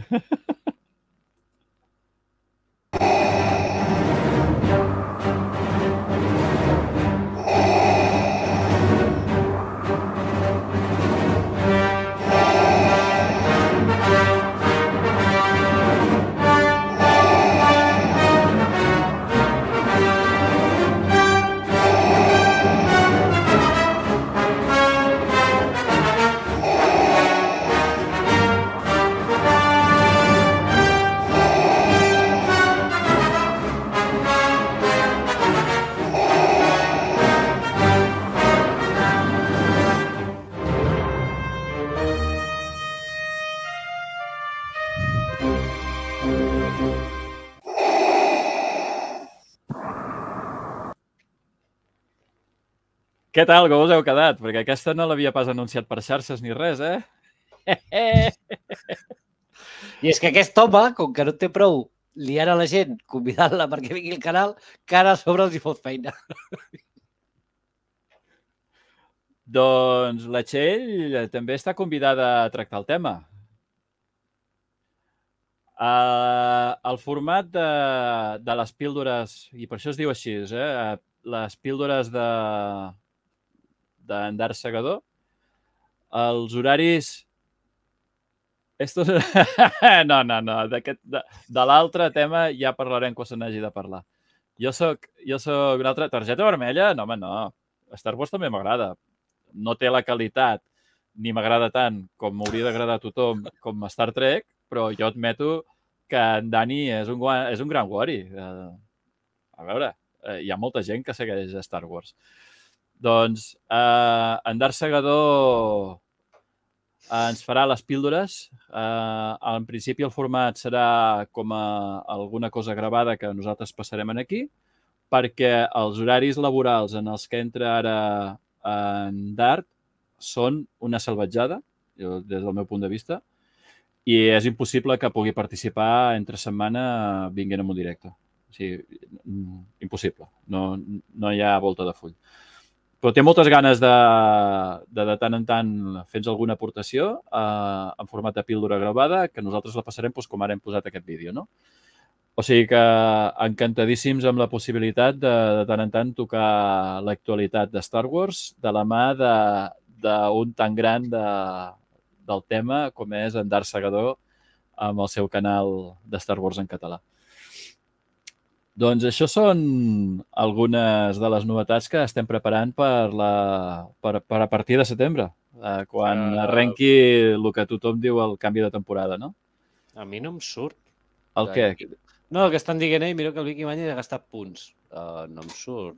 Què tal, com us heu quedat? Perquè aquesta no l'havia pas anunciat per xarxes ni res, I és que aquest home, com que no té prou liant a la gent, convidant-la perquè vingui al canal, cara a sobre els hi fot feina. Doncs la Txell també està convidada a tractar el tema. El format de les píldores, i per això es diu així, les píldores d'en Darth Segador, els horaris... No. De l'altre tema ja parlarem quan se n'hagi de parlar. Jo soc una altra... Targeta vermella? No, home, no. Star Wars també m'agrada. No té la qualitat ni m'agrada tant com m'hauria d'agradar a tothom com Star Trek, però jo admeto que en Dani és un gran guari. A veure, hi ha molta gent que segueix Star Wars. Doncs en Darth Segador ens farà les píldores. En principi el format serà com alguna cosa gravada que nosaltres passarem aquí, perquè els horaris laborals en els que entra ara en Darth són una salvatjada, des del meu punt de vista, i és impossible que pugui participar entre setmana vinguent en un directe. O sigui, impossible. No hi ha volta de full. Però té moltes ganes de tant en tant fer-nos alguna aportació en format de píldora gravada, que nosaltres la passarem com ara hem posat aquest vídeo, no? O sigui que encantadíssims amb la possibilitat de tant en tant tocar l'actualitat de Star Wars de la mà d'un tan gran del tema com és en Darth Segador amb el seu canal de Star Wars en català. Doncs això són algunes de les novetats que estem preparant per a partir de setembre, quan arrenqui el que tothom diu el canvi de temporada, no? A mi no em surt. El què? No, el que estan dient, mira que el Vicky Mañez ha gastat punts. No em surt.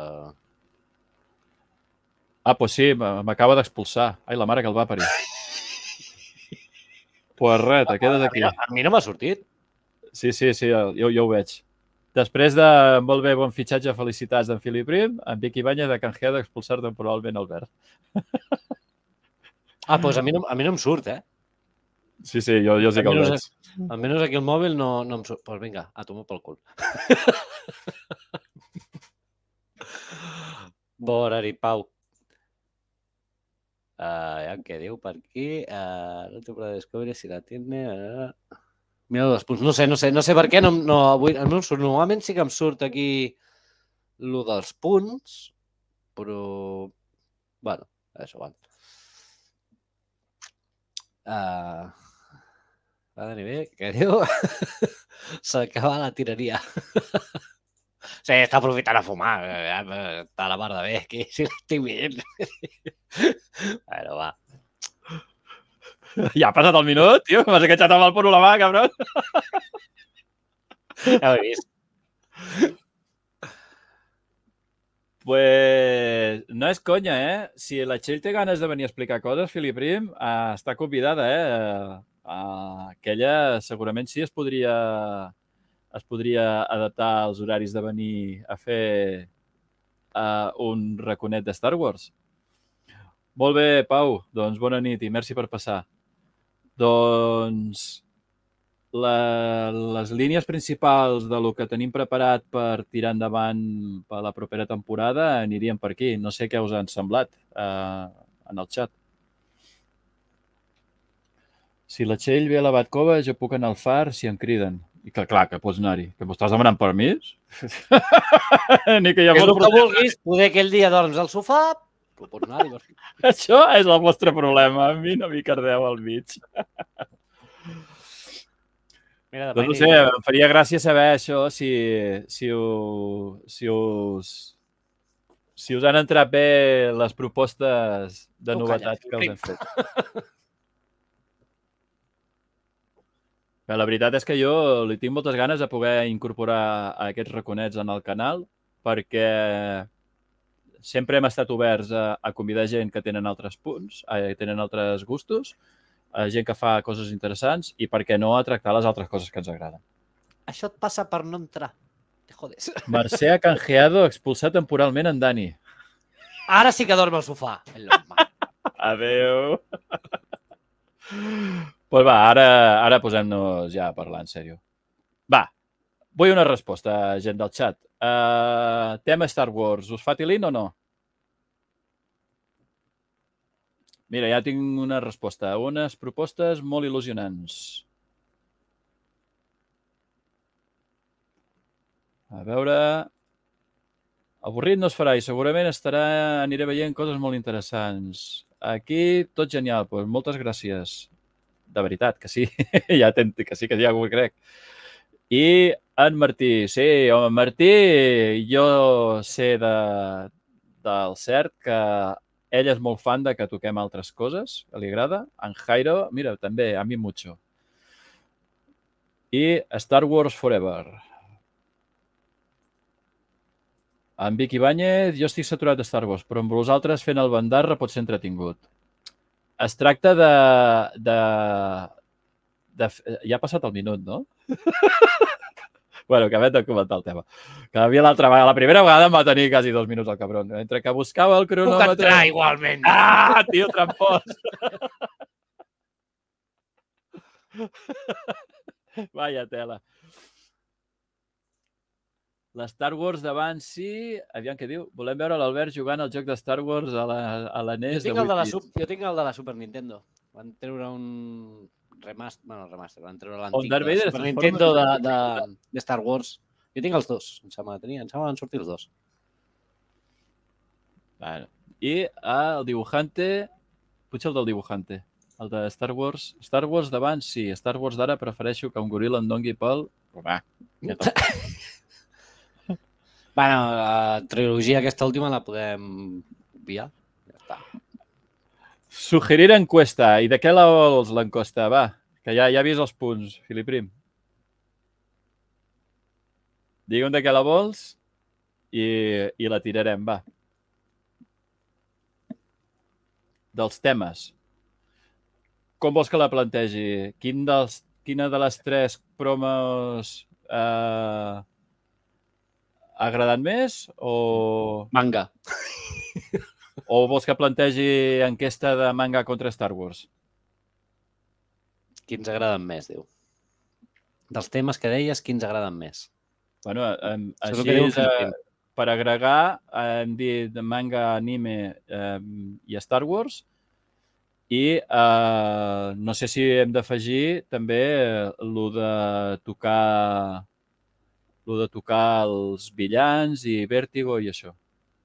Doncs sí, m'acaba d'expulsar. Ai, la mare que el va parir. Pues res, te quedes aquí. A mi no m'ha sortit. Sí, jo ho veig. Després de molt bé bon fitxatge, felicitats d'en Philip Prim, en Vicky Bañez de canjear d'expulsar temporalment Albert. Doncs a mi no em surt, Sí, jo sí que el veig. Almenys aquí el mòbil no em surt. Doncs vinga, a tomar pel cul. Bon horari, Pau. Què diu per aquí? La temporada de Discovery, si la tiene... Mira els punts. No sé per què. Avui no em surt. Normalment sí que em surt aquí el dels punts, però... Bueno, això va. Va de nivell, què diu? S'acaba la tiraria. Sí, està aprofitant a fumar. Està a la mar de bé, aquí, si l'estic veient. Bueno, va. Ja ha passat el minut, tio. M'has enganxat amb el porro a la mà, cabron. Ja ho he vist. Pues no és conya, eh? Si la Txell té ganes de venir a explicar coses, Filiprim, està convidada, eh? Aquella segurament sí es podria adaptar als horaris de venir a fer un raconet de Star Wars. Molt bé, Pau. Doncs bona nit i merci per passar. Doncs les línies principals de lo que tenim preparat per tirar endavant per la propera temporada anirien per aquí. No sé què us han semblat en el xat. Si la Txell ve a la Batcova, jo puc anar al far si em criden. I que clar, que pots anar-hi. Que m'estàs demanant permís? Ni que És el que vulguis. Poder aquell dia dorms al sofà, però pots anar-hi. Això és el vostre problema. A mi no m'hi cardeu al mig. Mira, doncs no sé, em faria gràcia saber això, si us han entrat bé les propostes de novetats que us hem fet. Bé, la veritat és que jo li tinc moltes ganes de poder incorporar aquests raconets en el canal perquè sempre hem estat oberts a convidar gent que tenen altres punts, tenen altres gustos, gent que fa coses interessants i, per què no, a tractar les altres coses que ens agraden. Això et passa per no entrar. Te jodes. Mercè ha canjeado expulsar temporalment en Dani. Ara sí que dorm al sofà. Adéu. Pues va, ara posem-nos ja a parlar en sèrio. Va, vull una resposta, gent del xat. Tema Star Wars, us fa tilín o no? Mira, ja tinc una resposta. Unes propostes molt il·lusionants. A veure... Avorrit no es farà i segurament aniré veient coses molt interessants. Aquí tot genial, doncs moltes gràcies. De veritat, que sí. Ja ho crec. I en Martí. Sí, home, Martí, jo sé del cert que ell és molt fan de que toquem altres coses, que li agrada. En Jairo, mira, també, a mi mucho. I Star Wars Forever. En Vic Ibáñez, jo estic saturat de Star Wars, però amb vosaltres fent el bandarra pot ser entretingut. Es tracta de... Ja ha passat el minut, no? Bueno, acabem de comentar el tema. Que havia l'altra vegada. La primera vegada em va tenir quasi 2 minuts el cabron. Entre que buscava el cronòmetre... Puc entrar igualment. Ah, tio, trampós. Vaya tela. L'Star Wars d'abans sí... Aviam què diu. Volem veure l'Albert jugant al joc de Star Wars a la NES de 8 bits. Jo tinc el de la Super Nintendo. Van treure un remaster. Bueno, remaster. Van treure On l'antic Darth de Vader Super Nintendo de Star Wars. Jo tinc els dos. Em sembla que van sortir els dos. Bueno. I el dibujante... Potser el del dibujante. El de Star Wars. Star Wars d'abans sí. Star Wars d'ara prefereixo que un goril·la em dongui pel... Va, ja tot. Bueno, la trilogia aquesta última la podem obviar. Ja està. Sugerir encuesta. I de què la vols, l'encosta? Va, que ja he vist els punts, Filiprim. Digue'm de què la vols i la tirarem, va. Dels temes. Com vols que la plantegi? Quina de les 3 promos ha agradat més o... Manga. O vols que plantegi enquesta de manga contra Star Wars? Quins agraden més, diu. Dels temes que deies, quins agraden més? Bueno, així, per agregar, hem dit manga, anime i Star Wars. I no sé si hem d'afegir també el de tocar els villans i Vértigo i això.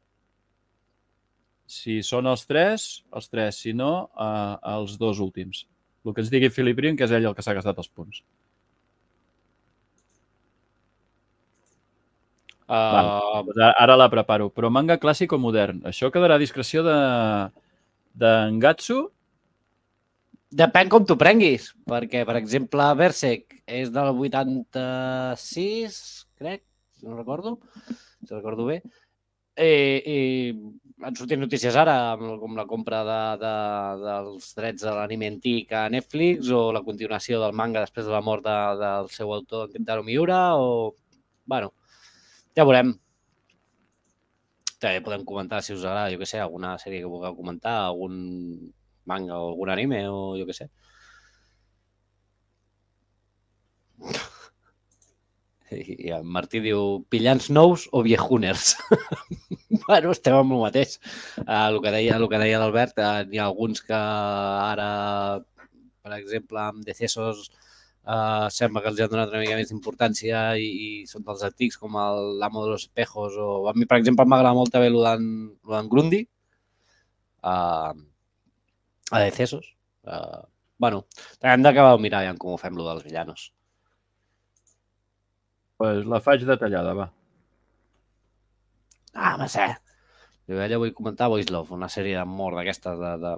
Si són els tres. Si no, els 2 últims. El que ens digui Filiprim, que és ell el que s'ha gastat els punts. Ara la preparo. Però manga clàssic o modern? Això quedarà a discreció de Ngatsu? Depèn com t'ho prenguis, perquè, per exemple, Berserk és del 86, crec, si no recordo bé, i han sortit notícies ara, com la compra dels drets de l'anime antic a Netflix o la continuació del manga després de la mort del seu autor, Kentaro Miura, o... Bueno, ja veurem. També podem comentar, si us agrada, jo què sé, alguna sèrie que vulgueu comentar, algun manga o algun anime o jo què sé. I en Martí diu, pillants nous o viejuners? Bueno, estem amb el mateix. El que deia l'Albert, n'hi ha alguns que ara, per exemple, amb Decesos, sembla que els han donat una mica més d'importància i són dels antics, com l'Amo de los Espejos, o a mi, per exemple, m'agrada molt també el d'en Grundy, a Decesos. Bueno, hem d'acabar de mirar com ho fem, lo dels villanos. Pues la faig detallada, va. No sé. Jo vull comentar Boys Love, una sèrie d'amor d'aquestes de...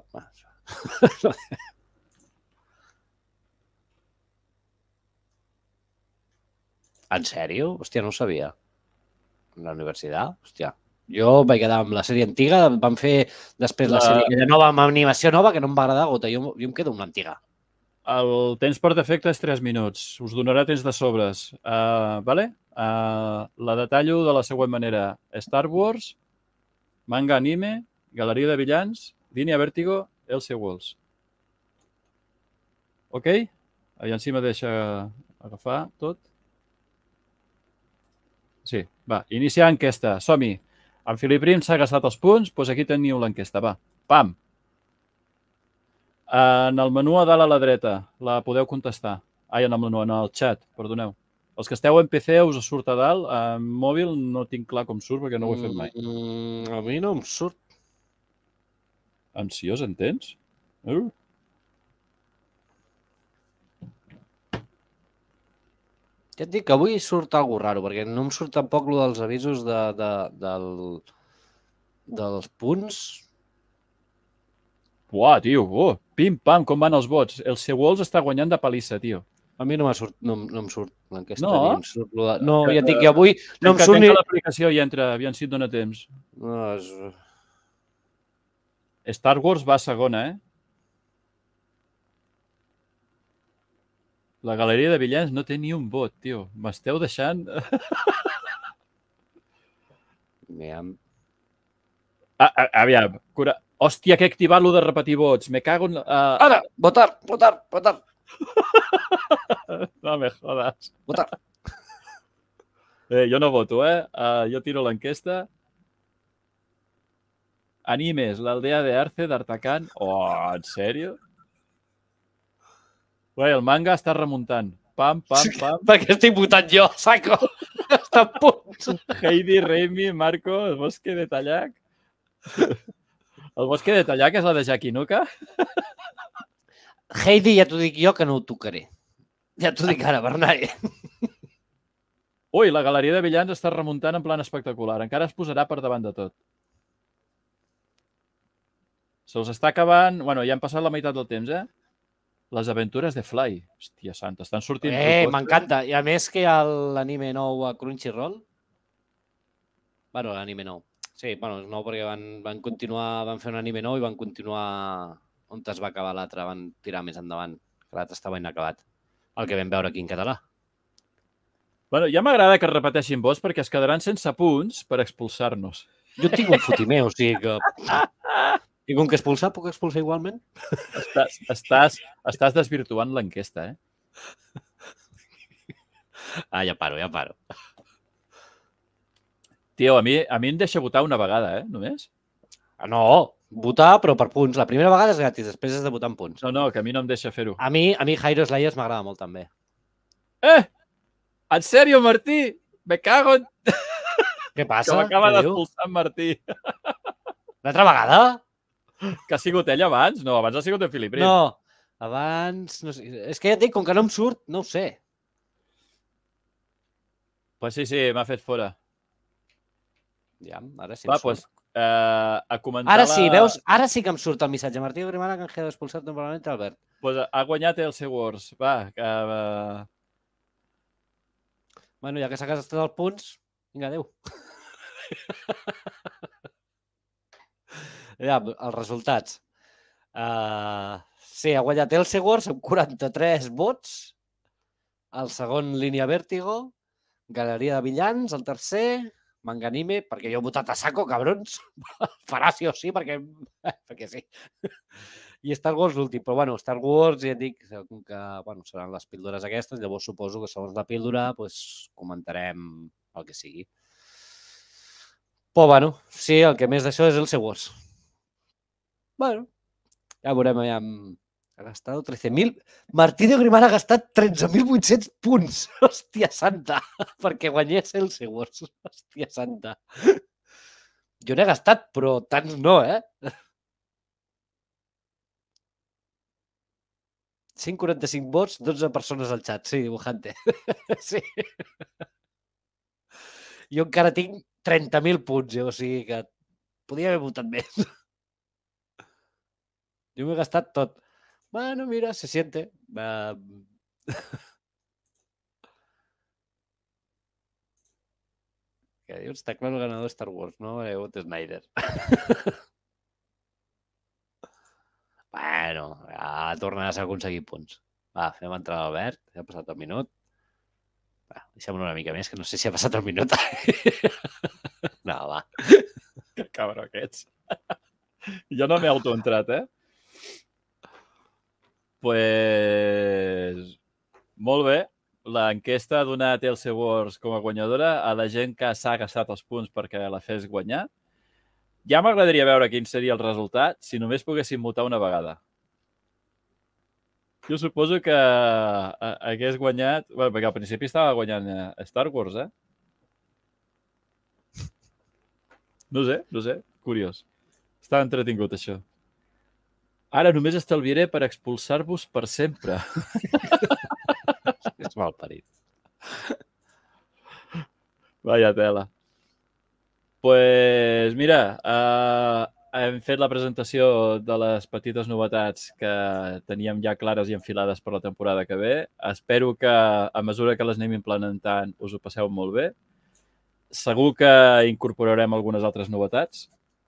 En sèrio? Hòstia, no ho sabia. En la universitat? Hòstia. Jo vaig quedar amb la sèrie antiga, vam fer després la sèrie aquella nova, amb animació nova, que no em va agradar, gota. Jo em quedo amb l'antiga. El temps per defecte és 3 minuts. Us donarà temps de sobres. Vale? La detallo de la següent manera. Star Wars, manga anime, galeria de villans, línia Vértigo, Else Walls. Ok? Aviam si me deixa agafar tot. Sí, va. Iniciar enquesta. Som-hi. En Filip Prim s'ha gastat els punts, doncs aquí teniu l'enquesta. Va. Pam! En el menú a dalt a la dreta la podeu contestar. Ai, en el menú, en el xat, perdoneu. Els que esteu en PC us surt a dalt. En mòbil no tinc clar com surt perquè no ho he fet mai. A mi no em surt. Ansiós, entens? Ja et dic que avui surt alguna raro, perquè no em surt tampoc lo dels avisos dels punts. Uah, tio, pim-pam, com van els vots. El Sewolls està guanyant de palissa, tio. A mi no em surt l'enquesta. No? No, ja et dic que avui no em surt ni... l'aplicació i entra, aviam si et dona temps. No, Star Wars va segona, eh? La galeria de villans no té ni un vot, tio. M'esteu deixant... Aviam, cura... Hòstia, que he activat lo de repetir vots. Me cago en... Ara, votar. No me jodas. Votar. Jo no voto, eh? Jo tiro l'enquesta. Animes, l'aldea de Arce, d'Artacan. Oh, en sèrio? Ué, el manga està remuntant. Pam. Perquè estic votant jo, saco. Està a punt. Heidi, Remy, Marco, el bosque de Tallac. El bosque de Tallac és la de Jaquinuca? Heidi, ja t'ho dic jo que no ho tocaré. Ja t'ho dic ara, Bernat. Ui, la galeria de villans està remuntant en plan espectacular. Encara es posarà per davant de tot. Se us està acabant... Bueno, ja han passat la meitat del temps, eh? Les aventures de Fly. Hòstia santa, estan sortint... M'encanta. I a més que hi ha l'anime nou a Crunchyroll. Bueno, l'anime nou. Sí, bueno, és nou perquè van fer un anime nou i van continuar on es va acabar l'altre, van tirar més endavant, que l'altre estava inacabat. El que vam veure aquí en català. Bueno, ja m'agrada que es repeteixin vots perquè es quedaran sense punts per expulsar-nos. Jo tinc un fotimer, o sigui que... I com que expulsar, puc expulsar igualment? Estàs desvirtuant l'enquesta, eh? Ja paro. Tio, a mi em deixa votar una vegada, eh? Només? No, votar, però per punts. La primera vegada és gratis, després has de votar en punts. No, que a mi no em deixa fer-ho. A mi Jairo Slayers m'agrada molt, també. En sèrio, Martí? Me cago en... Què passa? Que m'acaba d'expulsar en Martí. L'altra vegada? Que ha sigut ell abans? No, abans ha sigut en Filip Prim. No, abans... No sé. És que ja et dic, com que no em surt, no ho sé. Pues sí, m'ha fet fora. Ja, ara sí. Va, doncs, a comentar Ara sí, veus? Ara sí que em surt el missatge. Martí Grimana canjeado expulsat temporalmente Albert. Pues ha guanyat el Wars. Va, Bueno, ja que s'ha gastat els punts, vinga, adéu. Ja, els resultats. Sí, ha guanyat Elsewors amb 43 vots. El segon, Línia Vértigo. Galeria de Villans, el tercer. Manganime, perquè jo he votat a saco, cabrons. Farà sí o sí, perquè sí. I Star Wars l'últim. Però, bueno, Star Wars, ja et dic, que bueno, seran les píldores aquestes, llavors suposo que segons la píldora comentarem el que sigui. Però, bueno, sí, el que més d'això és el Star Wars. Bueno, ja veurem. Ha gastat 13.000. Martí de Grimana ha gastat 13.800 punts. Hòstia santa. Perquè guanyés el Star Wars. Hòstia santa. Jo n'he gastat, però tants no, 145 vots, 12 persones al xat. Sí, dibujante. Sí. Jo encara tinc 30.000 punts, o sigui que podia haver votat més. Jo m'he gastat tot. Bueno, mira, se siente. Que dius, està clar el ganador de Star Wars, no? Snyder. Bueno, ja tornaràs a aconseguir punts. Va, fem entrar l'Albert, ja ha passat el minut. Va, deixem-lo una mica més, que no sé si ha passat el minut. No, va. Que cabró que ets. Jo no m'he autoentrat, Pues... Molt bé. L'enquesta ha donat Elsa Wars com a guanyadora a la gent que s'ha gastat els punts perquè la fes guanyar. Ja m'agradaria veure quin seria el resultat si només poguéssim votar una vegada. Jo suposo que hagués guanyat... Bueno, perquè al principi estava guanyant Star Wars, No sé. Curiós. Està entretingut, això. Ara només estalviaré per expulsar-vos per sempre. És mal parit. Vaya tela. Pues mira, hem fet la presentació de les petites novetats que teníem ja clares i enfilades per la temporada que ve. Espero que a mesura que les anem implementant us ho passeu molt bé. Segur que incorporarem algunes altres novetats.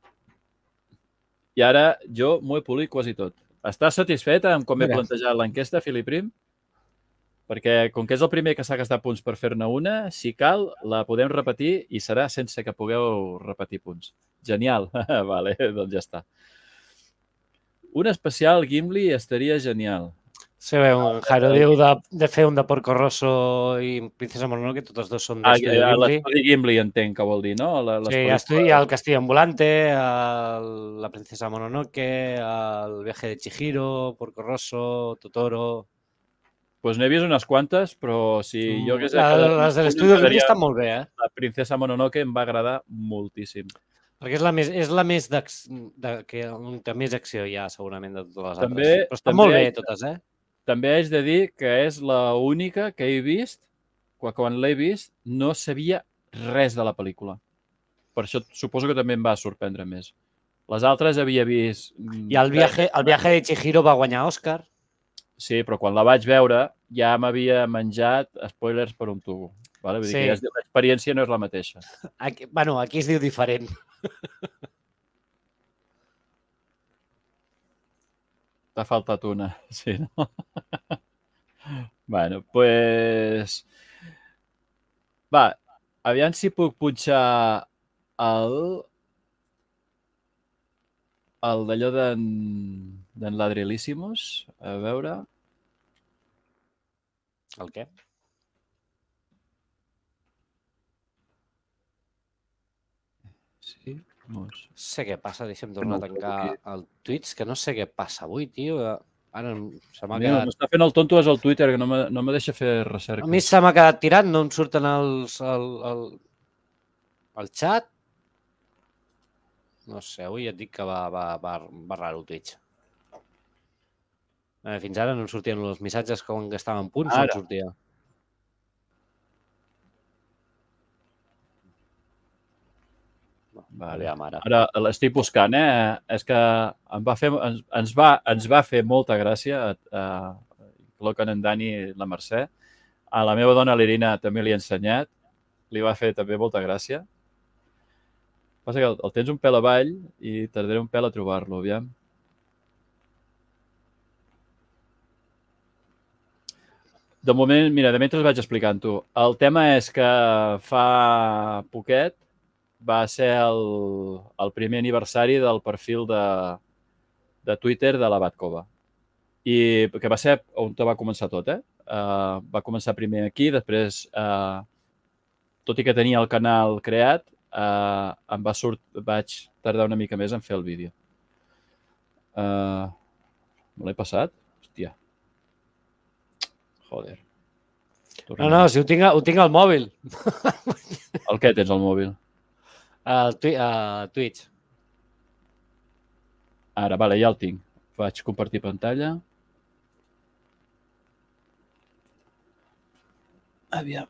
I ara jo m'ho he polit quasi tot. Estàs satisfet amb com he plantejat l'enquesta, Filip Prim? Perquè com que és el primer que s'ha gastat punts per fer-ne una, si cal, la podem repetir i serà sense que pugueu repetir punts. Genial. Vale, doncs ja està. Un especial Gimli estaria genial. Sí, Jairo diu de fer un de Porco Rosso i Princesa Mononoke, totes dos són d'estudi Gimli. L'estudi Gimli entenc que vol dir, no? Sí, estudi el Castillo Ambulante, la Princesa Mononoke, el Viaje de Chihiro, Porco Rosso, Totoro... Pues n'he vist unes quantes, però si jo hagués... Les de l'estudi Gimli estan molt bé, La Princesa Mononoke em va agradar moltíssim. Perquè és la més més acció hi ha, segurament, de totes les altres. Però estan molt bé totes, També haig de dir que és l'única que he vist, quan l'he vist, no sabia res de la pel·lícula. Per això suposo que també em va sorprendre més. Les altres havia vist... I el Viaje de Chihiro va guanyar Òscar. Sí, però quan la vaig veure ja m'havia menjat spoilers per un tubo. Vull dir que l'experiència no és la mateixa. Bueno, aquí es diu diferent. T'ha faltat una, sí, no? Bueno, pues... Va, aviam si puc punxar el d'allò d'en Ladrilíssimos. A veure... El què? Sí, no sé què passa, deixa'm tornar a tancar el Twitch, que no sé què passa avui, tio. Ara se m'ha quedat... M'està fent el tonto és el Twitter, que no me deixa fer recerca. A mi se m'ha quedat tirat, no em surten el xat. No sé, avui et dic que va raro el Twitch. Fins ara no em sortien els missatges com que estaven punts, no em sortia. Aviam, ara. Ara l'estic buscant, eh? És que ens va fer molta gràcia, col·loquen en Dani i la Mercè. A la meva dona, l'Irina, també li he ensenyat. Li va fer també molta gràcia. Passa que el tens un pèl avall i tardaré un pèl a trobar-lo, aviam. De moment, mira, de mentre vaig explicant-ho. El tema és que fa poquet va ser el primer aniversari del perfil de Twitter de la Batkova. I que va ser on va començar tot, eh? Va començar primer aquí, després, tot i que tenia el canal creat, vaig tardar una mica més en fer el vídeo. Me l'he passat? Hòstia. Joder. No, si ho tinc al mòbil. El què tens al mòbil? Twitch. Ara, vale, ja el tinc. Vaig compartir pantalla. Aviam.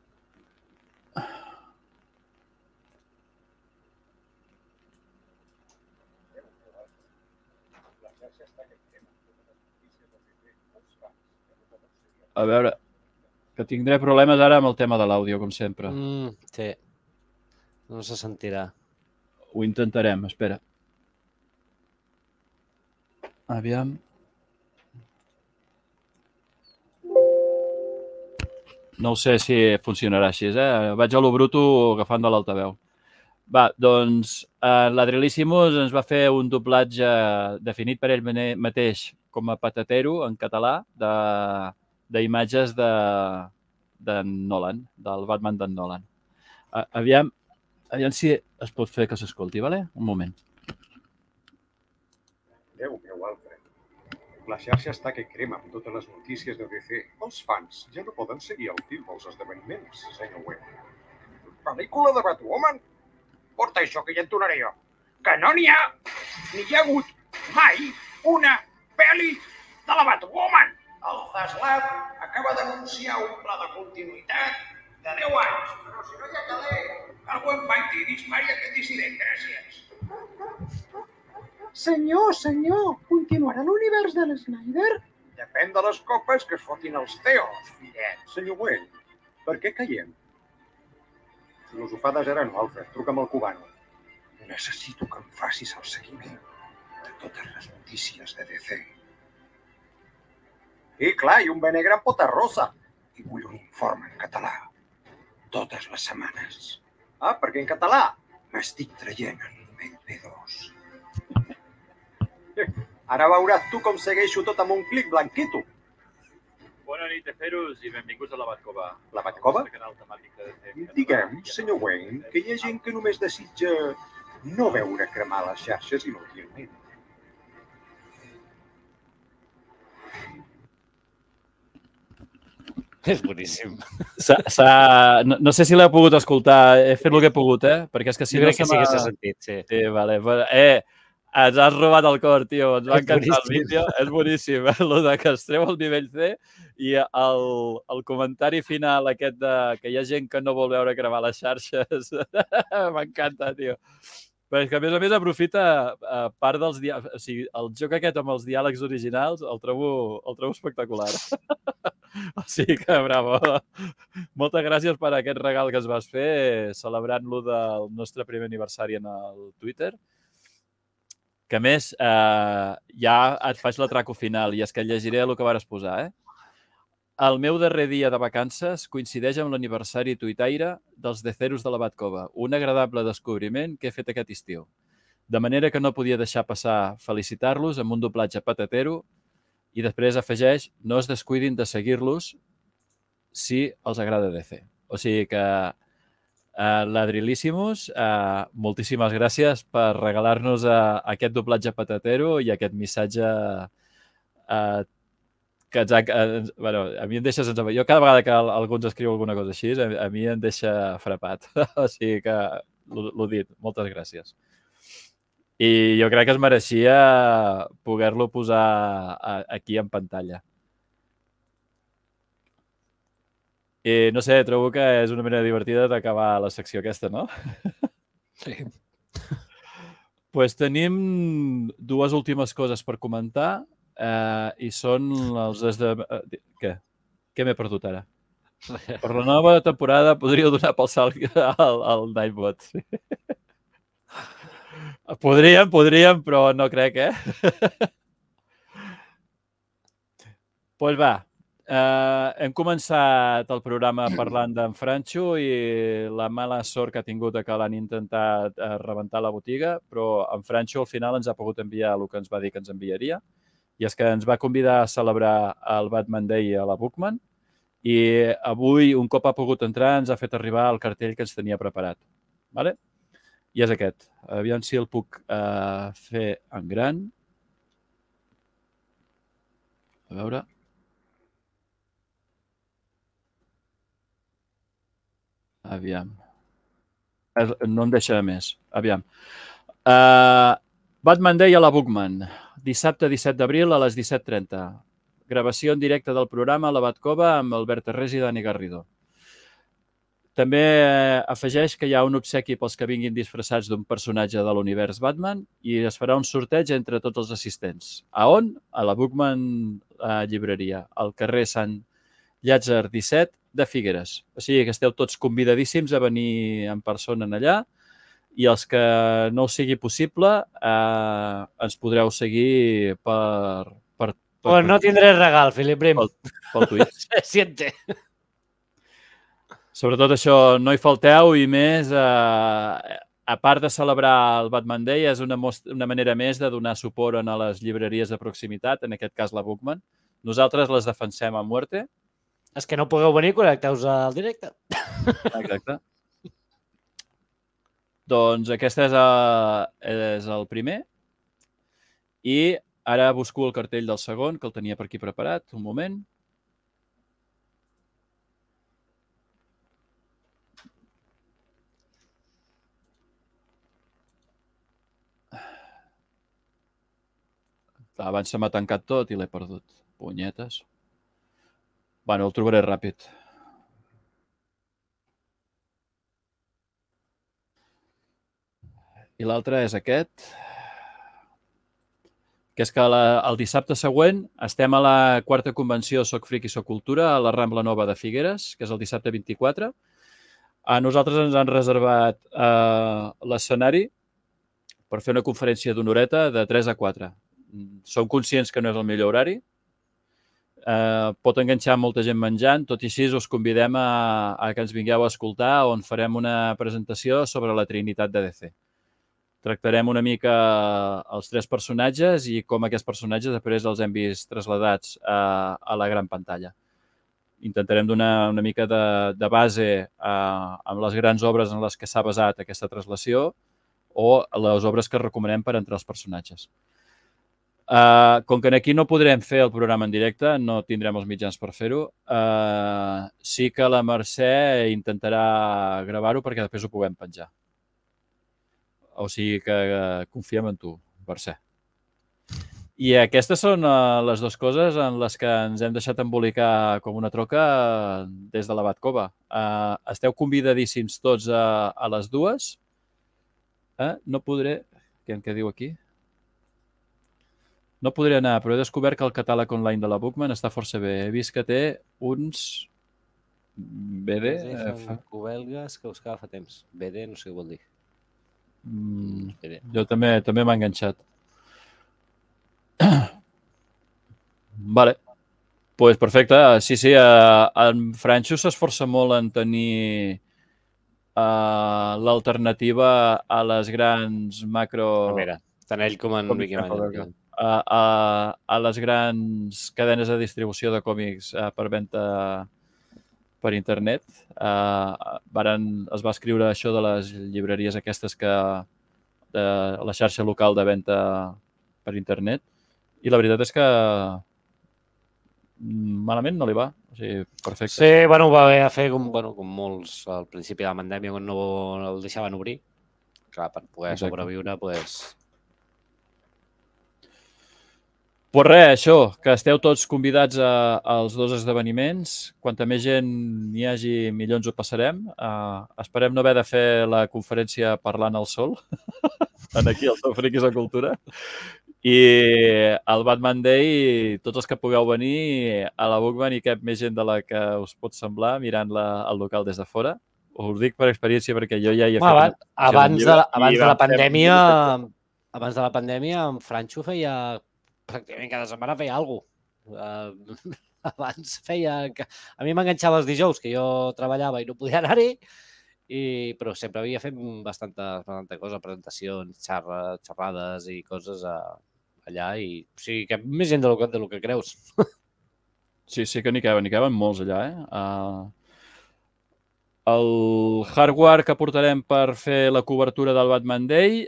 A veure, que tindré problemes ara amb el tema de l'àudio, com sempre. Sí. No se sentirà. Ho intentarem, espera. Aviam. No sé si funcionarà així, eh? Vaig a lo bruto agafant de l'altaveu. Va, doncs l'Adrilíssimus ens va fer un doblatge definit per ell mateix com a patatero en català d'imatges de Nolan, del Batman d'en Nolan. Aviam si es pot fer que s'escolti, vale? Un moment. Déu meu, Alfred. La xarxa està que crema amb totes les notícies de DC. Els fans ja no poden seguir el fil dels esdeveniments, senyor Wayne. Pel·lícula de Batwoman? Porta això, que ja entonaré jo. Que no n'hi ha, ni hi ha hagut mai una pel·li de la Batwoman. El Zaslav acaba d'anunciar un pla de continuïtat de 10 anys. Però si no hi ha caler, que algú em baiti i dispari aquest dissident. Gràcies. Senyor, continuarà l'univers de l'Snyder? Depèn de les copes que es fotin els CEOs, fillet. Senyor Wayne, per què caiem? Filosofades ara no, Alfred. Truca'm al cubano. Necessito que em facis el seguiment de totes les notícies de DC. I clar, i un benegre en pota rosa. I vull un informe en català. Totes les setmanes. Ah, perquè en català m'estic traient el nivell P2. Ara veuràs tu com segueixo tot amb un clic, Blanquito. Bona nit, Teferos, i benvinguts a la Batkova. La Batkova? El canal temàtic de DC. Diguem, senyor Wayne, que hi ha gent que només desitja no veure cremar les xarxes inútilment. És boníssim. No sé si l'he pogut escoltar, he fet el que he pogut, perquè és que si jo no crec que sí que s'ha sentit, sí. Sí, vale. Ens has robat el cor, tio. Ens va encantar el vídeo. És boníssim, el de que es treu el nivell C i el comentari final aquest de que hi ha gent que no vol veure cremar les xarxes. M'encanta, tio. Però és que, a més, aprofita part dels diàlegs. O sigui, el joc aquest amb els diàlegs originals el trobo espectacular. O sigui que, bravo. Moltes gràcies per aquest regal que ens vas fer celebrant-lo del nostre primer aniversari en el Twitter. Que, a més, ja et faig l'atraco final i és que llegiré el que vares posar, El meu darrer dia de vacances coincideix amb l'aniversari tuitaire dels Deceros de la Batkova, un agradable descobriment que he fet aquest estiu. De manera que no podia deixar passar felicitar-los amb un doblatge patatero i després afegeix, no es descuidin de seguir-los si els agrada DC. O sigui que l'Adrilíssimus, moltíssimes gràcies per regalar-nos aquest doblatge patatero i aquest missatge que a mi em deixa sense... Jo cada vegada que algú ens escriu alguna cosa així, a mi em deixa frapat. O sigui que, l'ho dit, moltes gràcies. I jo crec que es mereixia poder-lo posar aquí en pantalla. I no sé, trobo que és una manera divertida d'acabar la secció aquesta, no? Sí. Pues tenim dues últimes coses per comentar i són els Què? Què m'he perdut ara? Per la nova temporada podríeu donar pel salt al Nightbot. Podríem, però no crec, Pues va, hem començat el programa parlant d'en Franxo i la mala sort que ha tingut que l'han intentat rebentar la botiga, però en Franxo al final ens ha pogut enviar el que ens va dir que ens enviaria, i és que ens va convidar a celebrar el Batman Day a la Bookman, i avui, un cop ha pogut entrar, ens ha fet arribar el cartell que ens tenia preparat. Vale? I és aquest. Aviam si el puc fer en gran. A veure. Aviam. No em deixa més. Aviam. Batman Day a la Bookman. Dissabte 17 d'abril a les 17:30. Gravació en directe del programa a la Batcova amb Albert Terrés i Dani Garrido. També afegeix que hi ha un obsequi pels que vinguin disfressats d'un personatge de l'univers Batman i es farà un sorteig entre tots els assistents. A on? A la Bookman llibreria, al carrer Sant Llàtzer 17 de Figueres. O sigui que esteu tots convidadíssims a venir en persona allà i els que no us sigui possible ens podreu seguir per Pues no tindré regal, Philip Brim. Pel Twitch. Se siente. Sobretot això, no hi falteu i més, a part de celebrar el Batman Day, és una manera més de donar suport a les llibreries de proximitat, en aquest cas la Bookman. Nosaltres les defensem a muerte. És que no pugueu venir, connecteu-vos al directe. Exacte. Doncs aquest és el primer. I ara busco el cartell del segon, que el tenia per aquí preparat. Un moment. Abans se m'ha tancat tot i l'he perdut. Punyetes. Bueno, el trobaré ràpid. I l'altre és aquest, que és que el dissabte següent estem a la 4a convenció Soc Fric i Soc Cultura a la Rambla Nova de Figueres, que és el dissabte 24. A nosaltres ens han reservat l'escenari per fer una conferència d'una horeta de 3 a 4. Som conscients que no és el millor horari. Pot enganxar molta gent menjant, tot i així us convidem a que ens vingueu a escoltar on farem una presentació sobre la Trinitat de DC. Tractarem una mica els 3 personatges i com aquests personatges després els hem vist trasladats a la gran pantalla. Intentarem donar una mica de base amb les grans obres en les que s'ha basat aquesta translació o les obres que recomanem per entrar als personatges. Com que aquí no podrem fer el programa en directe, no tindrem els mitjans per fer-ho, sí que la Mercè intentarà gravar-ho perquè després ho puguem penjar. O sigui que confiem en tu, Mercè. I aquestes són les dues coses en les que ens hem deixat embolicar com una troca des de la Batcova. Esteu convidadíssims tots a les dues. No podré... Què diu aquí? No podré anar, però he descobert que el catàleg online de la Bookman està força bé. He vist que té uns... BD? Belgues que buscava fa temps. BD no sé què vol dir. Jo també m'ha enganxat. Vale. Pues perfecte. Sí, en Franxo s'esforça molt en tenir l'alternativa a les grans macro... A veure, tant ell com en Vicky Manya. A les grans cadenes de distribució de còmics per venda per internet. Es va escriure això de les llibreries aquestes de la xarxa local de venda per internet i la veritat és que malament no li va. O sigui, perfecte. Sí, bueno, ho va haver de fer com molts al principi de la pandèmia quan no el deixaven obrir. Clar, per poder sobreviure, doncs... Pues res, això, que esteu tots convidats als 2 esdeveniments. Quanta més gent hi hagi, millor ens ho passarem. Esperem no haver de fer la conferència parlant al sol, aquí al Som Friquis de Cultura. I el Batman Day, tots els que pugueu venir, a la Bookman hi cap més gent de la que us pot semblar mirant el local des de fora. Us ho dic per experiència perquè jo ja hi he fet... Abans de la pandèmia, en Franxo feia... Pràcticament cada setmana feia alguna cosa. Abans feia... A mi m'enganxava els dijous, que jo treballava i no podia anar-hi, però sempre havia fet bastanta cosa, presentacions, xerrades i coses allà. O sigui, que més gent del que creus. Sí, que n'hi caben molts allà, eh? El hardware que portarem per fer la cobertura del Batman Day,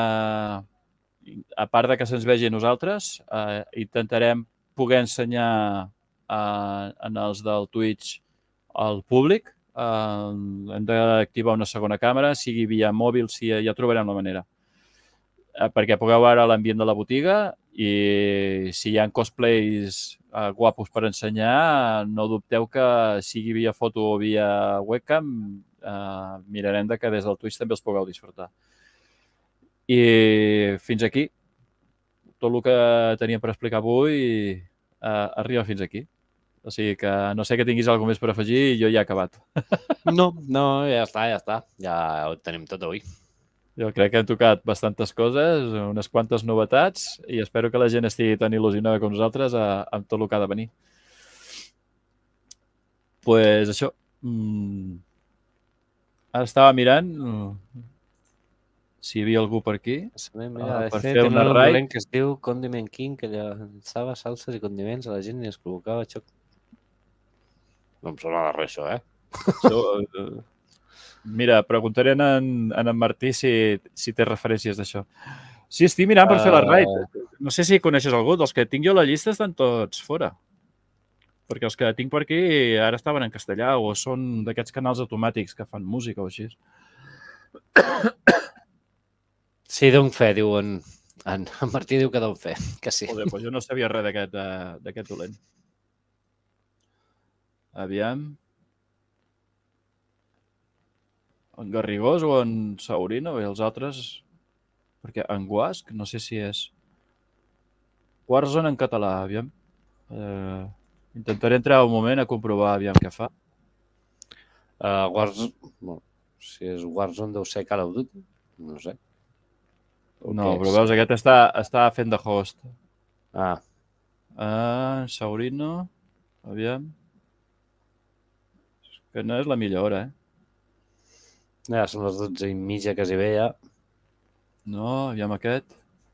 a part de que se'ns vegi a nosaltres, intentarem poder ensenyar en els del Twitch al públic. Hem d'activar una segona càmera, sigui via mòbil, ja trobarem la manera. Perquè pugueu veure l'ambient de la botiga i si hi ha cosplays guapos per ensenyar, no dubteu que sigui via foto o via webcam, mirarem que des del Twitch també els pugueu disfrutar. I fins aquí. Tot el que teníem per explicar avui arriba fins aquí. O sigui que no sé que tinguis alguna més per afegir i jo ja he acabat. No, ja està. Ja ho tenim tot avui. Jo crec que hem tocat bastantes coses, unes quantes novetats i espero que la gent estigui tan il·lusionada com nosaltres amb tot el que ha de venir. Pues això. Ara estava mirant si hi havia algú per aquí. Per fer una raid que es diu Condiment King, que llançava salses i condiments a la gent i es provocava xoc. No em sona de res, això, eh? Mira, preguntaré a en Martí si té referències d'això. Sí, estic mirant per fer la raid. No sé si coneixes algú. Dels que tinc jo a la llista estan tots fora. Perquè els que tinc per aquí ara estaven en castellà o són d'aquests canals automàtics que fan música o així. Sí, don fe, diuen. En Martí diu que don fe, que sí. Joder, doncs jo no sabia res d'aquest dolent. Aviam. En Garrigós o en Saurino i els altres, perquè en Guasc, no sé si és Warzone en català, aviam. Intentaré entrar un moment a comprovar aviam què fa. Si és Warzone deu ser Call of Duty, no sé. No, però veus, aquest està fent de host. Saurino, aviam. Que no és la millor hora, eh? Ja són les 12:30 quasi bé, ja. No, aviam aquest.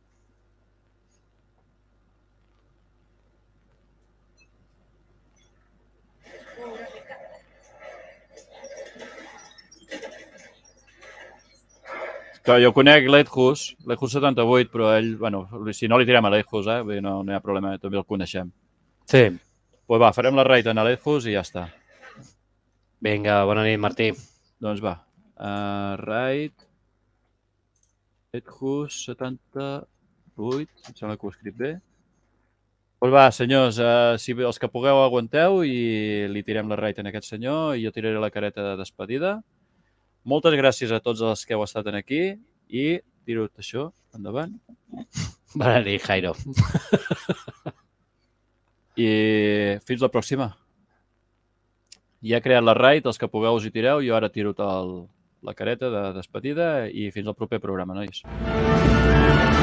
Que jo conec l'Edhus 78, però ell, bueno, si no li tirem a l'Edhus, no hi ha problema, també el coneixem. Sí. Pues va, farem la raid en l'Edhus i ja està. Vinga, bona nit, Martí. Doncs va. Raid Edhus 78, em sembla que ho he escrit bé. Doncs va, senyors, si els que pugueu aguanteu i li tirem la raid en aquest senyor i jo tiraré la careta de despedida. Moltes gràcies a tots els que heu estat aquí i tiro-te això, endavant. Bona nit, Jairo. I fins la pròxima. Ja he creat la raid, els que pugueu us hi tireu, jo ara tiro la careta de despedida i fins al proper programa, nois.